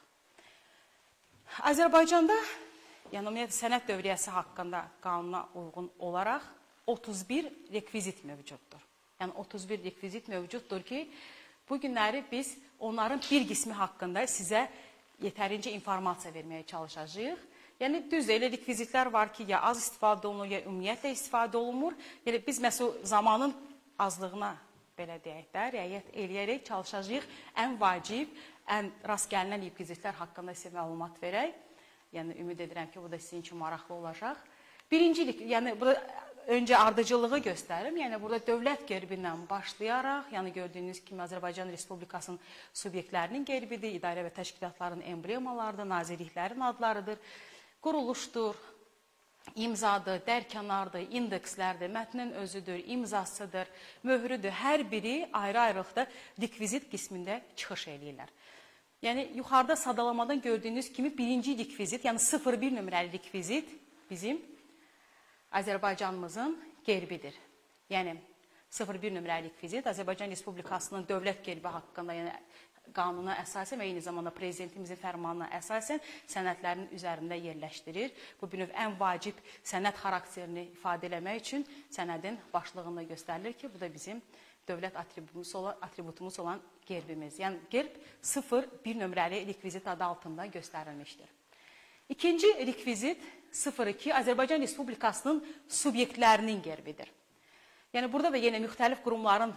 Azərbaycanda, yəni ümumiyyətlə sənəd dövriyyəsi haqqında qanuna uyğun olaraq otuz bir rekvizit mövcuddur. Yəni otuz bir rekvizit mövcuddur ki, bu günləri biz onların bir qismi haqqında sizə yetərincə informasiya verməyə çalışacağıq. Yəni düz elə rekvizitlər var ki, ya az istifadə olunur, ya ümumiyyətlə istifadə olunmur. Yəni biz məsəl zamanın azlığına belə deyək də, riayət eləyərək çalışacağıq ən vacib, ən rast gəlinən rekvizitlər haqqında sizə məlumat verək. Yəni, ümid edirəm ki, bu da sizin üçün maraqlı olacaq. Birincilik, yəni, burada öncə ardıcılığı göstərim. Yəni, burada dövlət gerbindən başlayaraq, yəni gördüyünüz kimi Azərbaycan Respublikasının subyektlərinin gerbidir, idarə və təşkilatların emblemalarıdır, nazirliklərin adlarıdır, quruluşdur, imzadır, dərkənardır, indekslərdir, mətnin özüdür, imzasıdır, möhrüdür. Hər biri ayrı-ayrılıqda rekvizit qismində çıxış eləyirlər. Yəni, yuxarıda sadalamadan gördüyünüz kimi birinci rekvizit, yəni sıfır bir nömrəli rekvizit bizim Azərbaycanımızın gerbidir. Yəni, sıfır bir nömrəli rekvizit Azərbaycan Respublikasının dövlət gerbi haqqında, yəni qanuna əsasən və eyni zamanda prezidentimizin fərmanına əsasən sənədlərin üzərində yerləşdirir. Bu bir növ ən vacib sənəd xarakterini ifadə eləmək üçün sənədin başlığında göstərilir ki, bu da bizim dövlət atributumuz olan gerbimiz. Yəni, gerb sıfır bir nömrəli rekvizit adı altında göstərilmişdir. İkinci rekvizit sıfır iki Azərbaycan Respublikasının subyektlərinin gerbidir. Yəni, burada da yenə müxtəlif qurumların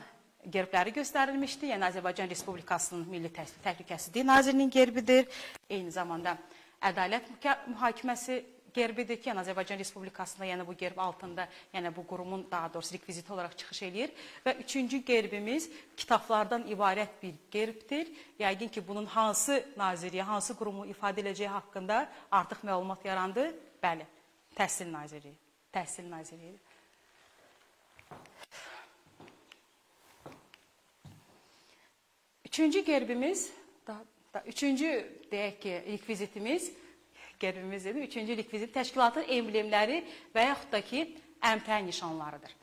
gerbləri göstərilmişdi. Yəni Azərbaycan Respublikasının Milli Təhlükəsizlik Nazirinin gerbidir. Eyni zamanda Ədalət Mühakiməsi gerbidir ki, yəni Azərbaycan Respublikasında yəni bu gerb altında, yəni bu qurumun daha doğrusu rekviziti olaraq çıxış eləyir. Və üçüncü gerbimiz kitablardan ibarət bir gerbdir. Yəqin ki, bunun hansı naziriyə, hansı qurumu ifadə edəcəyi haqqında artıq məlumat yarandı. Bəli, Təhsil Nazirliyi. Təhsil Nazirliyi. Üçüncü gerbimiz, da, da, üçüncü deyək ki, rekvizitimiz, gerbimiz dedi, üçüncü rekvizit təşkilatın emblemləri və yaxud da ki, əmtəə nişanlarıdır.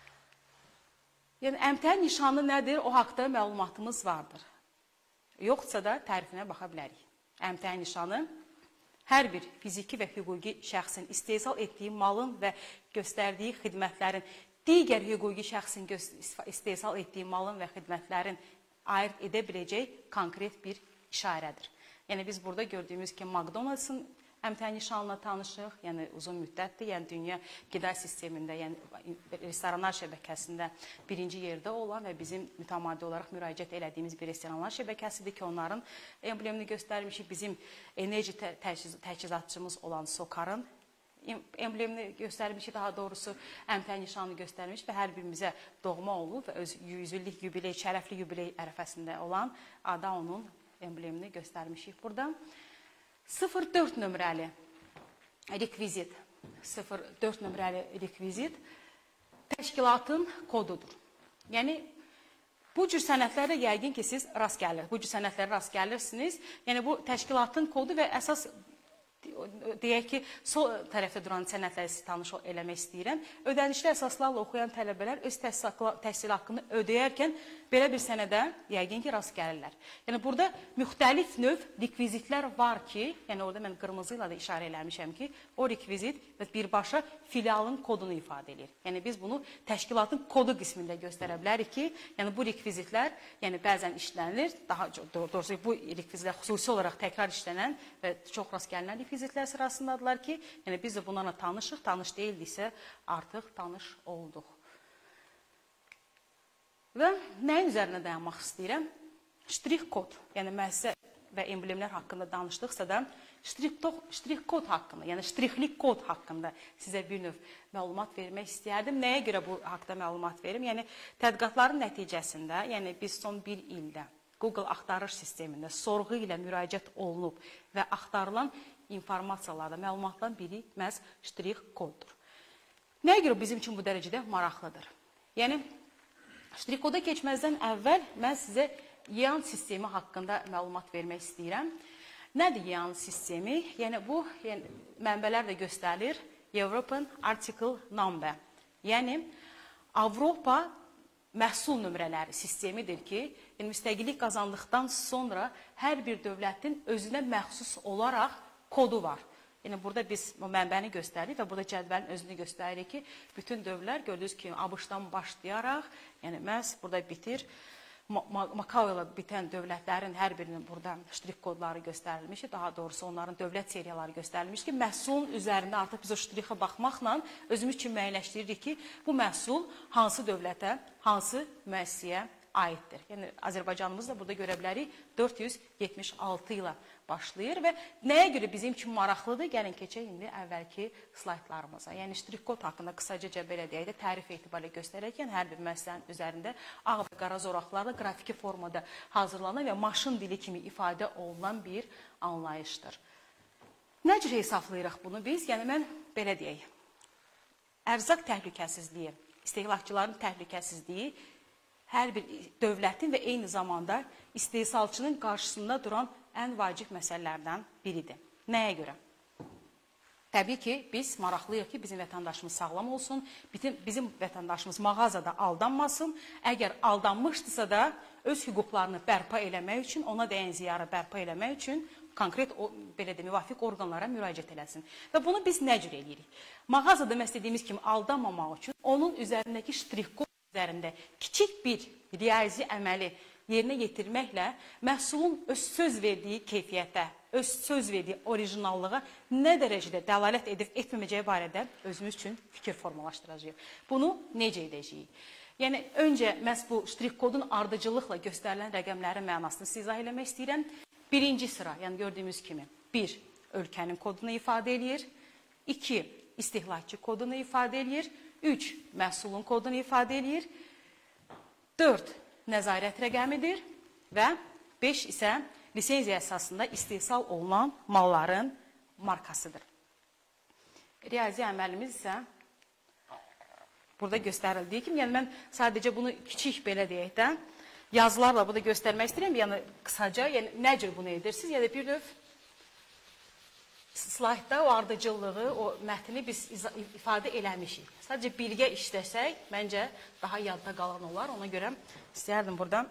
Yəni, əmtəə nişanı nədir? O haqda məlumatımız vardır. Yoxsa da tərifinə baxa bilərik. Əmtəə nişanı hər bir fiziki və hüquqi şəxsin istehsal etdiyi malın və göstərdiyi xidmətlərin, digər hüquqi şəxsin istehsal etdiyi malın və xidmətlərin ayırt edə biləcək konkret bir işarədir. Yəni, biz burada gördüyümüz ki, McDonald's-ın əmtəə nişanına tanışıq, yəni uzun müddətdir, yəni dünya qida sistemində, yəni restoranlar şəbəkəsində birinci yerdə olan və bizim mütəmadi olaraq müraciət elədiyimiz bir restoranlar şəbəkəsidir ki, onların emblemini göstərmişik. Bizim enerji təchizatçımız olan SOCAR-ın emblemini göstərmişik, daha doğrusu əmtəə nişanını göstərmiş və hər birimizə doğma olub və öz yüz illik yubiley, şərəfli yubiley ərəfəsində olan ADAO-nun emblemini göstərmişik burada. sıfır dörd nömrəli rekvizit, sıfır dörd nömrəli rekvizit təşkilatın kodudur. Yəni, bu cür sənədlərə yəqin ki, siz rast gəlir, bu cür sənədlərə rast gəlirsiniz. Yəni, bu təşkilatın kodu və əsas deyək ki, sol tərəfdə duran sənədləri siz tanış eləmək istəyirəm. Ödənişli əsaslarla oxuyan tələbələr öz təhsil haqqını ödəyərkən belə bir sənədə yəqin ki, rast gəlirlər. Yəni, burada müxtəlif növ rekvizitlər var ki, yəni orada mən qırmızı ilə də işarə eləmişəm ki, o rekvizit birbaşa filialın kodunu ifadə edir. Yəni, biz bunu təşkilatın kodu qismində göstərə bilərik ki, yəni bu rekvizitlər yəni, bəzən işlənilir, daha doğrusu bu rekvizitlər xüsusi olaraq təkrar işlənən və çox rast gəlinən rekvizitlər sırasındadırlar ki, yəni biz də bunlarla tanışıq, tanış deyildiksə artıq tanış olduq. Və nəyin üzərində dayanmaq istəyirəm? Ştrix kod, yəni müəssisə və emblemlər haqqında danışdıqsa da, ştrix kod haqqında, yəni ştrixli kod haqqında sizə bir növ məlumat vermək istəyərdim. Nəyə görə bu haqda məlumat verim? Yəni, tədqiqatların nəticəsində, yəni biz son bir ildə Google axtarış sistemində sorğu ilə müraciət olunub və axtarılan informasiyalarda, məlumatdan biri məhz ştrix koddur. Nəyə görə bizim üçün bu dərəcədə maraqlıdır? Yəni, ştrix koda keçməzdən əvvəl mən sizə Y A N sistemi haqqında məlumat vermək istəyirəm. Nədir Y A N sistemi? Yəni, bu yəni, mənbələr də göstərir. European Article Number. Yəni, Avropa məhsul nömrələri sistemidir ki, yəni, müstəqillik qazandıqdan sonra hər bir dövlətin özünə məxsus olaraq kodu var. Yəni, burada biz mənbəni göstəririk və burada cədvəlin özünü göstəririk ki, bütün dövlətlər gördüyünüz kimi ABŞ-dan başlayaraq, yəni məhz burada bitir, Makao ilə bitən dövlətlərin hər birinin burada ştrix kodları göstərilmişdir. Daha doğrusu onların dövlət seriyaları göstərilmişdir ki, məhsulun üzərində artıq biz o ştrixə baxmaqla özümüz üçün müəyyənləşdiririk ki, bu məhsul hansı dövlətə, hansı müəssisəyə aiddir. Yəni, Azərbaycanımız da burada görə bilərik dörd yüz yetmiş altı ilə başlayır və nəyə görə bizim üçün maraqlıdır? Gəlin keçək indi əvvəlki slaytlarımıza. Yəni, ştrix kod haqqında qısaca belə deyək də tərif etibarilə göstərərkən hər bir müəssisənin üzərində ağ və qara zoraqlarla qrafiki formada hazırlanan və maşın dili kimi ifadə olunan bir anlayışdır. Nə cür hesablayırıq bunu biz? Yəni, mən belə deyək, ərzaq təhlükəsizliyi, istehlakçıların təhlükəsizliyi hər bir dövlətin və eyni zamanda istehsalçının qarşısında duran ən vacib məsələlərdən biridir. Nəyə görə? Təbii ki, biz maraqlıyıq ki, bizim vətəndaşımız sağlam olsun, bizim vətəndaşımız mağazada aldanmasın. Əgər aldanmışdırsa da öz hüquqlarını bərpa eləmək üçün, ona dəyən ziyarı bərpa eləmək üçün konkret, belə də müvafiq orqanlara müraciət eləsin. Və bunu biz nə cür eləyirik? Mağazada məhz dediyimiz kimi aldanmamaq üçün onun üzərindəki ştrix kod üzərində kiçik bir riyazi əməli yerinə yetirməklə məhsulun öz söz verdiyi keyfiyyətə, öz söz verdiyi orijinallığa nə dərəcədə dəlalət edib etməməyəcəyi barədə özümüz üçün fikir formalaşdıracağıq. Bunu necə edəcəyik? Yəni, öncə məhz bu ştrik kodun ardıcıllıqla göstərilən rəqəmlərin mənasını sizə izah eləmək istəyirəm. Birinci sıra, yəni gördüyümüz kimi, bir, ölkənin kodunu ifadə edir. iki, istehlakçı kodunu ifadə edir. üç, məhsulun kodunu ifadə edir. dörd, nəzarət rəqəmidir. Və beş isə lisenziya əsasında istehsal olunan malların markasıdır. Riyazi əməlimiz isə burada göstərildiyi kimi, yəni mən sadəcə bunu kiçik belə deyək də, yazılarla burada göstərmək istəyirəm, yəni qısaca, yəni nə cür bunu edirsiniz, yəni bir növ slaydda o ardıcıllığı, o mətni biz ifadə eləmişik. Sadəcə birgə işləsək, məncə daha yadda qalan olar, ona görə istəyərdim buradan.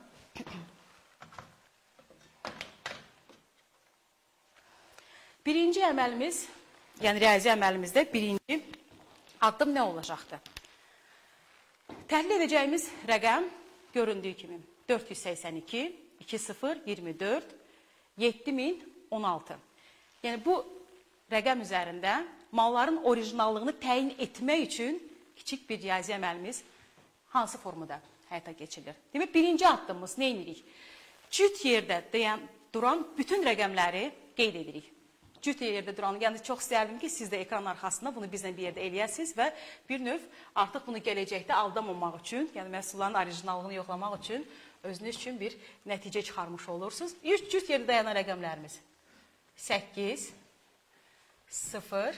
Birinci əməlimiz, yəni riyazi əməlimizdə birinci addım nə olacaqdır? Təhlil edəcəyimiz rəqəm göründüyü kimi dörd yüz səksən iki, iki sıfır, iyirmi dörd, yeddi min on altı. Yəni bu rəqəm üzərində malların orijinallığını təyin etmək üçün kiçik bir riyazi əməlimiz hansı formada həyata keçirilir? Demək, birinci addımımız nə edirik? Cüt yerdə dayan, duran bütün rəqəmləri qeyd edirik. Cüt yerdə duran, yəni çox istərdim ki, siz də ekran arxasında bunu bizlə bir yerdə eləyəsiniz və bir növ artıq bunu gələcəkdə aldamamaq üçün, yəni məhsulların orijinallığını yoxlamaq üçün özünüz üçün bir nəticə çıxarmış olursunuz. Üç cüt yerdə dayanan rəqəmlərimiz səkkiz, sıfır,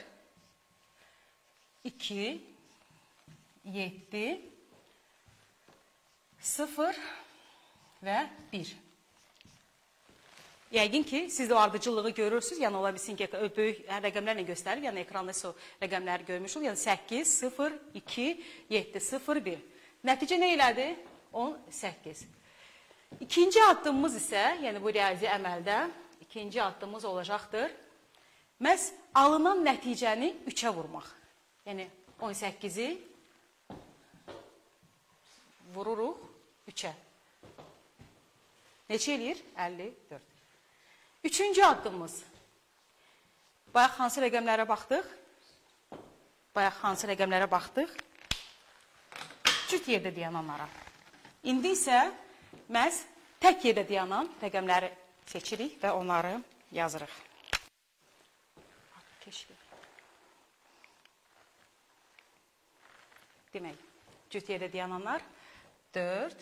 iki, yeddi, sıfır və bir. Yəqin ki, siz də o ardıcılığı görürsünüz, yəni ola bilsin ki, böyük rəqəmlərlə göstərir, yəni ekranda o rəqəmləri görmüş olur, yəni səkkiz, sıfır, iki, yeddi, sıfır, bir. Nəticə nə elədi? on səkkiz. İkinci addımımız isə, yəni bu riyazi əməldə, ikinci addımımız olacaqdır. Məhz alınan nəticəni üçə vurmaq. Yəni on səkkizi vururuq üçə. Neçə eləyir? əlli dörd. Üçüncü addımımız. Bayaq hansı rəqəmlərə baxdıq? Bayaq hansı rəqəmlərə baxdıq? Cüt yerdə dayananlara. İndi isə məhz tək yerdə dayanan rəqəmləri seçirik və onları yazırıq. Demək, cüt yerdə dayananlar dörd,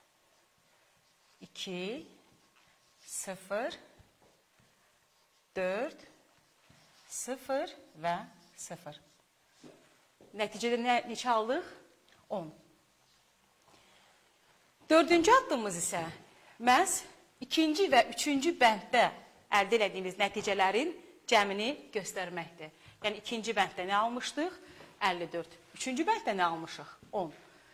iki, sıfır, dörd, sıfır və sıfır. Nəticədə nə, neçə aldıq? on. Dördüncü addımımız isə məhz ikinci və üçüncü bənddə əldə edədiyimiz nəticələrin cəmini göstərməkdir. Yəni ikinci bənddə nə almışdıq? əlli dörd. Üçüncü bənddə nə almışıq? on.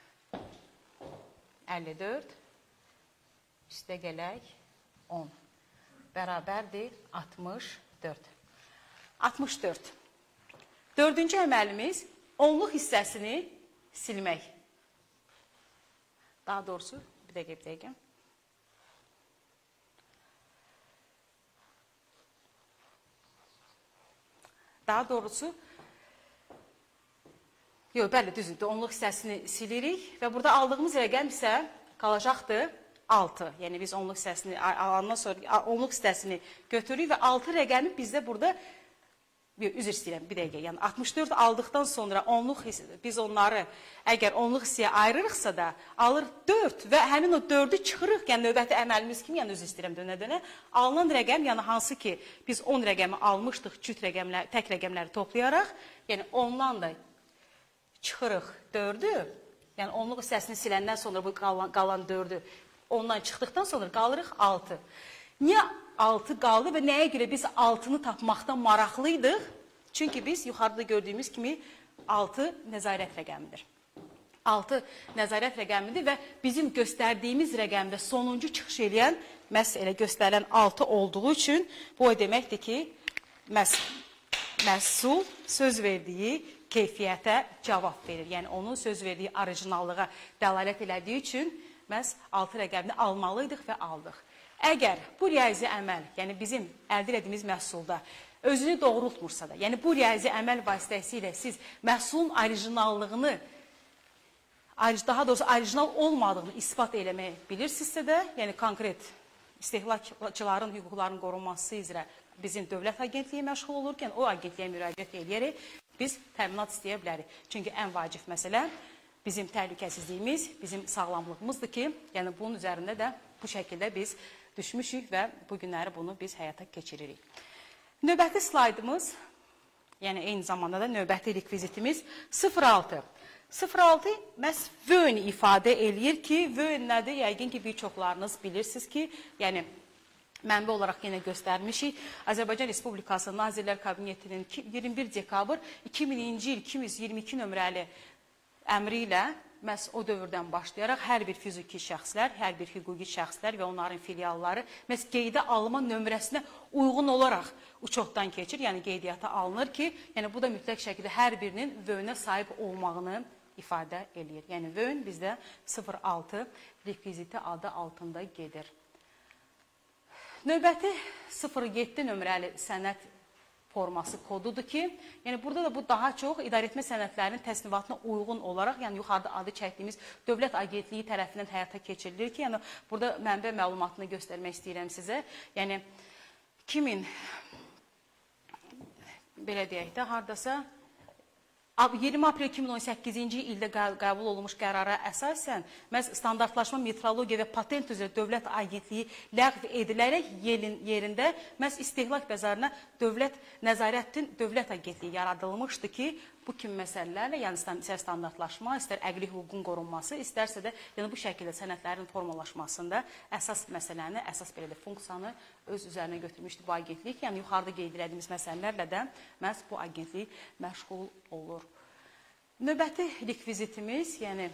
əlli dörd. Üstə gələk on. Bərabərdir altmış dörd. altmış dörd. Dördüncü əməlimiz onluq hissəsini silmək. Daha doğrusu, bir dəqiqə, bir dəqiqə. Daha doğrusu, yox, bəli, düzdür, onluq hissəsini silirik və burada aldığımız rəqəm isə qalacaqdır altı. Yəni biz onluq hissəsini alandan sonra onluq hissəsini götürürük və altı rəqəmi bizdə burada, üzr istəyirəm, bir dəqiqə, yəni altmış dörd aldıqdan sonra onluq biz onları əgər onluq hissəyə ayırırıqsa da alır dörd və həmin o dördü çıxırıq, yəni növbəti əməlimiz kimi, yəni üzr istəyirəm dönə-dönə, alınan rəqəm, yəni hansı ki biz on rəqəmi almışdıq cüt rəqəmlər, tək rəqəmləri toplayaraq, yəni ondan da çıxırıq dördü, yəni onluq hissəsini siləndən sonra bu qalan, qalan dördü ondan çıxdıqdan sonra qalırıq altı. Niyə altı qaldı və nəyə görə biz altını tapmaqdan maraqlıydıq? Çünki biz yuxarıda gördüyümüz kimi altı nəzarət rəqəmidir. altı nəzarət rəqəmidir və bizim göstərdiyimiz rəqəmdə sonuncu çıxış eləyən məhz elə göstərilən altı olduğu üçün bu o deməkdir ki, məhz məhsul söz verdiyi keyfiyyətə cavab verir. Yəni onun söz verdiyi orijinallığa dəlalət elədiyi üçün məhz altı rəqəmini almalıydıq və aldıq. Əgər bu riyazi əməl, yəni bizim əldə etdiyimiz məhsulda özünü doğrultmursa da, yəni bu riyazi əməl vasitəsilə siz məhsulun orijinallığını daha doğrusu orijinal olmadığını ispat eləmək bilirsinizsə də, yəni konkret istehlakçıların hüquqlarının qorunması üzrə bizim dövlət agentliyi məşğul olurkən, o agentliyə müraciət edərək biz təminat istəyə bilərik. Çünki ən vacib məsələ bizim təhlükəsizliyimiz, bizim sağlamlığımızdır ki, yəni bunun üzərində də bu şəkildə biz düşmüşük və bu günləri bunu biz həyata keçiririk. Növbəti slaydımız, yəni eyni zamanda da növbəti rekvizitimiz sıfır altı. sıfır altı məhz vön ifadə eləyir ki, vön nədir? Yəqin ki, bir çoxlarınız bilirsiniz ki, yəni mənbə olaraq yenə göstərmişik. Azərbaycan Respublikası Nazirlər Kabinetinin iyirmi bir dekabr iki minci il iki yüz iyirmi iki nömrəli əmri ilə məhz o dövrdən başlayaraq hər bir fiziki şəxslər, hər bir hüquqi şəxslər və onların filialları məhz qeydə alma nömrəsinə uyğun olaraq uçotdan keçir, yəni qeydiyyata alınır ki, yəni bu da mütləq şəkildə hər birinin vönə sahib olmağını ifadə eləyir. Yəni vön bizdə sıfır altı rekviziti adı altında gedir. Növbəti sıfır yeddi nömrəli sənəd forması kodudur ki, yəni burada da bu daha çox idarəetmə sənədlərinin təsnifatına uyğun olaraq, yəni yuxarıda adı çəkdiyimiz dövlət agentliyi tərəfindən həyata keçirilir ki, yəni burada mənbə məlumatını göstərmək istəyirəm sizə. Yəni iki min belə deyək də, hardasa iyirmi aprel iki min on səkkizinci ildə qəbul olunmuş qərara əsasən məhz standartlaşma, metrologiya və patent üzrə dövlət agentliyi ləğv edilərək yerində məhz istehlak bəzarına dövlət nəzarətin dövlət agentliyi yaradılmışdı ki, bu kimi məsələlərlə, yəni istər standartlaşma, istər əqli hüququn qorunması, istərsə də yəni bu şəkildə sənədlərin formalaşmasında əsas məsələni, əsas belə də funksiyanı öz üzərinə götürmüşdü bu agentlik. Yəni yuxarıda qeyd etdiyimiz məsələlərlə də məhz bu agentlik məşğul olur. Növbəti rekvizitimiz, yəni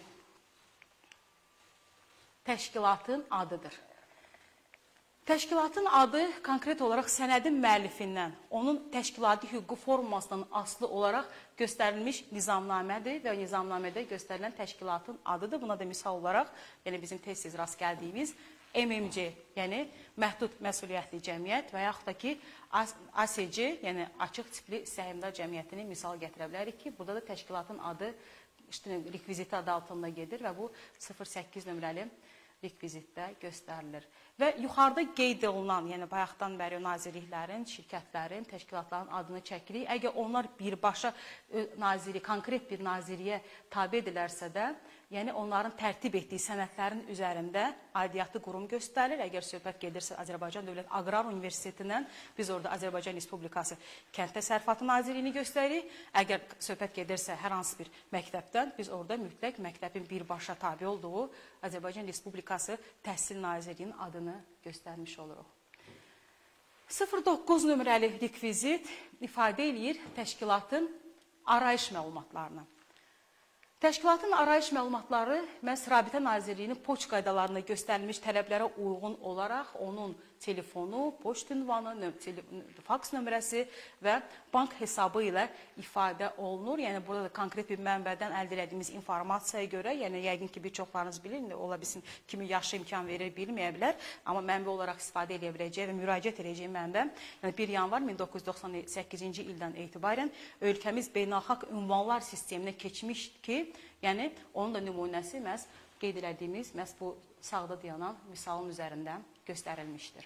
təşkilatın adıdır. Təşkilatın adı konkret olaraq sənədin müəllifindən, onun təşkilati hüquqi formasından asılı olaraq göstərilmiş nizamnamədir və nizamnamədə göstərilən təşkilatın adıdır. Buna da misal olaraq, yəni bizim tez-tez rast gəldiyimiz M M C, yəni məhdud məsuliyyətli cəmiyyət və yaxud da ki A S C, yəni açıq tipli səhmdar cəmiyyətini misal gətirə bilərik ki, burada da təşkilatın adı işte, rekviziti adı altında gedir və bu sıfır səkkiz nömrəli rekvizitdə göstərilir. Və yuxarıda qeyd olunan, yəni bayaqdan bəri nazirliklərin, şirkətlərin, təşkilatların adını çəkirik. Əgər onlar birbaşa naziri, konkret bir naziriyə tabe edilərsə də, yəni onların tərtib etdiyi sənədlərin üzərində aidiyyatlı qurum göstərilir. Əgər söhbət gedirsə Azərbaycan Dövlət Aqrar Universitetindən, biz orada Azərbaycan Respublikası Kənd Təsərrüfatı Nazirliyini göstəririk. Əgər söhbət gedirsə hər hansı bir məktəbdən, biz orada mütləq məktəbin birbaşa tabe olduğu Azərbaycan Respublikası Təhsil Nazirliyinin adını göstərmiş oluruq. sıfır doqquz nömrəli rekvizit ifadə eləyir təşkilatın arayış məlumatlarını. Təşkilatın arayış məlumatları məhz Rabitə Nazirliyinin poçt qaydalarında göstərilmiş tələblərə uyğun olaraq onun telefonu, poçt ünvanı, faks nömrəsi və bank hesabı ilə ifadə olunur. Yəni burada da konkret bir mənbədən əldə etdiyimiz informasiyaya görə, yəni yəqin ki bir çoxlarınız bilir, ola bilsin kimi yaşı imkan verir, bilməyə bilər, amma mənbə olaraq istifadə edə biləcək və müraciət edəcək mənbə. Yəni bir yanvar min doqquz yüz doxsan səkkizinci ildən etibarən ölkəmiz beynəlxalq ünvanlar sisteminə keçmiş ki, yəni onun da nümunəsi məhz qeyd etdiyimiz məhz bu sağda dayanan misalın üzərində göstərilmişdir.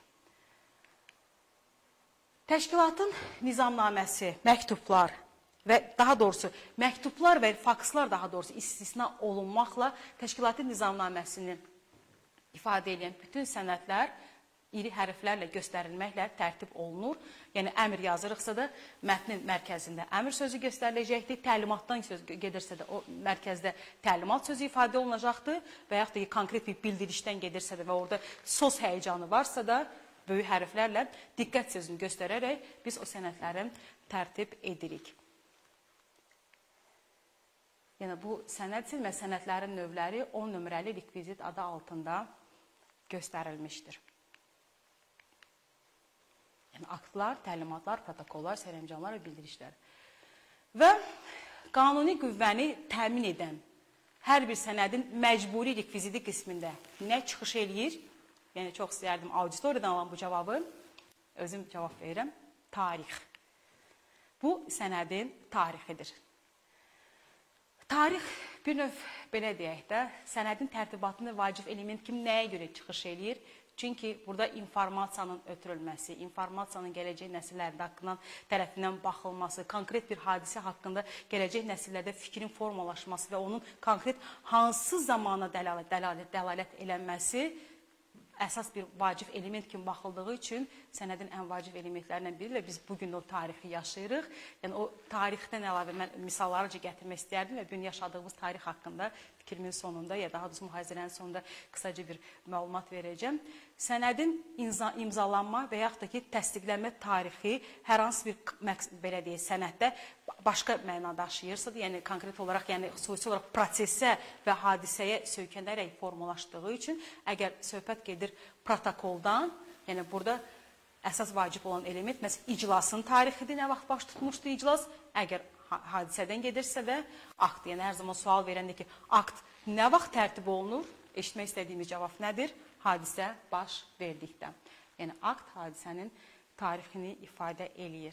Təşkilatın nizamnaməsi, məktublar və daha doğrusu məktublar və fakslar daha doğrusu istisna olunmaqla təşkilatın nizamnaməsini ifadə edən bütün sənədlər iri hərflərlə göstərilməklə tərtib olunur. Yəni, əmr yazırıqsa da mətnin mərkəzində əmr sözü göstəriləcəkdir. Təlimatdan söz gedirsə də o mərkəzdə təlimat sözü ifadə olunacaqdır və yaxud da konkret bir bildirişdən gedirsə də və orada sos həyəcanı varsa da böyük hərflərlə diqqət sözünü göstərərək biz o sənədləri tərtib edirik. Yəni, bu sənədsiz və sənədlərin növləri on nömrəli rekvizit adı altında göstərilmişdir. Yəni, aktlar, təlimatlar, protokollar, sərəncamlar və bildirişlər. Və qanuni qüvvəni təmin edən hər bir sənədin məcburi rekviziti qismində nə çıxış eləyir? Yəni, çox istəyərdim auditoriyadan alan bu cavabı. Özüm cavab verirəm. Tarix. Bu sənədin tarixidir. Tarix Bir növ belə deyək də, sənədin tərtibatında vacib element kimi nəyə görə çıxış eləyir? Çünki burada informasiyanın ötürülməsi, informasiyanın gələcək nəsillərdə haqqından tərəfindən baxılması, konkret bir hadisə haqqında gələcək nəsillərdə fikrin formalaşması və onun konkret hansı zamana dəlalət, dəlalət, dəlalət elənməsi əsas bir vacib element kimi baxıldığı üçün sənədin ən vacib elementlərindən biri və biz bugün o tarixi yaşayırıq. Yəni o tarixdən əlavə mən misallarca gətirmək istəyərdim və bugün yaşadığımız tarix haqqında fikrimin sonunda ya daha doğrusu mühazirənin sonunda qısaca bir məlumat verəcəm. Sənədin imza, imzalanma və yaxud da ki təsdiqlənmə tarixi hər hansı bir belə deyək, sənəddə başqa məna daşıyırsa da, yəni konkret olaraq, yəni xüsusi olaraq prosesə və hadisəyə söykənərək formalaşdığı üçün əgər söhbət gedir protokoldan, yəni burada əsas vacib olan element məsələn iclasın tarixidir, nə vaxt baş tutmuşdu iclas, əgər hadisədən gedirsə də akt, yəni hər zaman sual verəndə ki, akt nə vaxt tərtib olunur, eşitmək istədiyimiz cavab nədir? Hadisə baş verdikdə. Yəni akt hadisənin tarixini ifadə eləyir.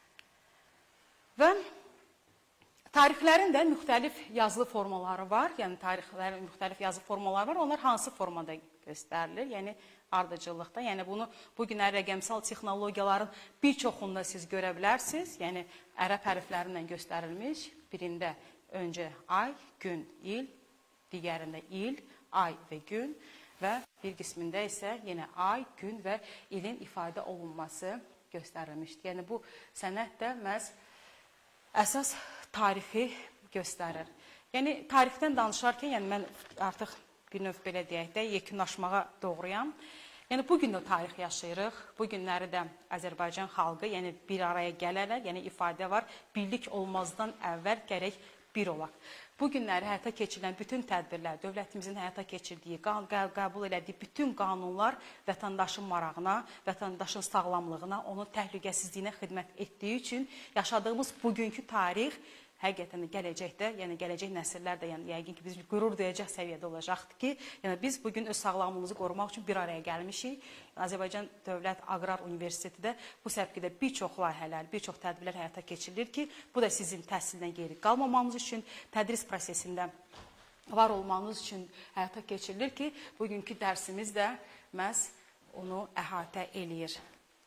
Və tarixlərin də müxtəlif yazılı formaları var, yəni tarixlərin müxtəlif yazılı formaları var, onlar hansı formada göstərilir, yəni ardıcıllıqda, yəni bunu bugünlər rəqəmsal texnologiyaların bir çoxunda siz görə bilərsiniz, yəni ərəb hərfləri ilə göstərilmiş, birində öncə ay, gün, il, digərində il, ay və gün və bir qismində isə yenə ay, gün və ilin ifadə olunması göstərilmişdir. Yəni bu sənəd də məhz əsas tarixi göstərir. Yəni tarixdən danışarkən, yəni mən artıq bir növ belə deyək də yekunlaşmağa doğruyam. Yəni bugün də tarix yaşayırıq. Bu günləri də Azərbaycan xalqı, yəni bir araya gələrək, yəni ifadə var, birlik olmazdan əvvəl gərək bir olaq. Bu günləri həyata keçirilən bütün tədbirlər, dövlətimizin həyata keçirdiyi, qəbul elədiyi bütün qanunlar vətəndaşın marağına, vətəndaşın sağlamlığına, onun təhlükəsizliyinə xidmət etdiyi üçün yaşadığımız bugünkü tarix həqiqətən də gələcəkdə, yəni gələcək nəsillər də yəni yəqin ki biz qürur duyacaq səviyyədə olacaqdır ki, yəni biz bugün öz sağlamlığımızı qorumaq üçün bir araya gəlmişik. Azərbaycan Dövlət Aqrar Universiteti də bu səbəbdə bir çox layihələr, bir çox tədbirlər həyata keçirilir ki, bu da sizin təhsildən geri qalmamamız üçün, tədris prosesində var olmanız üçün həyata keçirilir ki, bugünkü dərsimiz də məhz onu əhatə eləyir.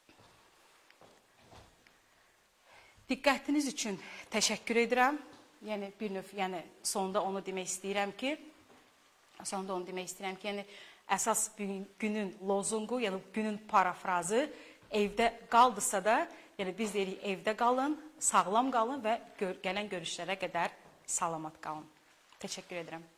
Diqqətiniz üçün təşəkkür edirəm. Yəni bir növ, yəni sonda onu demək istəyirəm ki, sonda onu demək istəyirəm ki, yəni əsas günün lozungu, yəni günün parafrazı evdə qaldısa da, yəni biz deyirik evdə qalın, sağlam qalın və gələn görüşlərə qədər salamat qalın. Təşəkkür edirəm.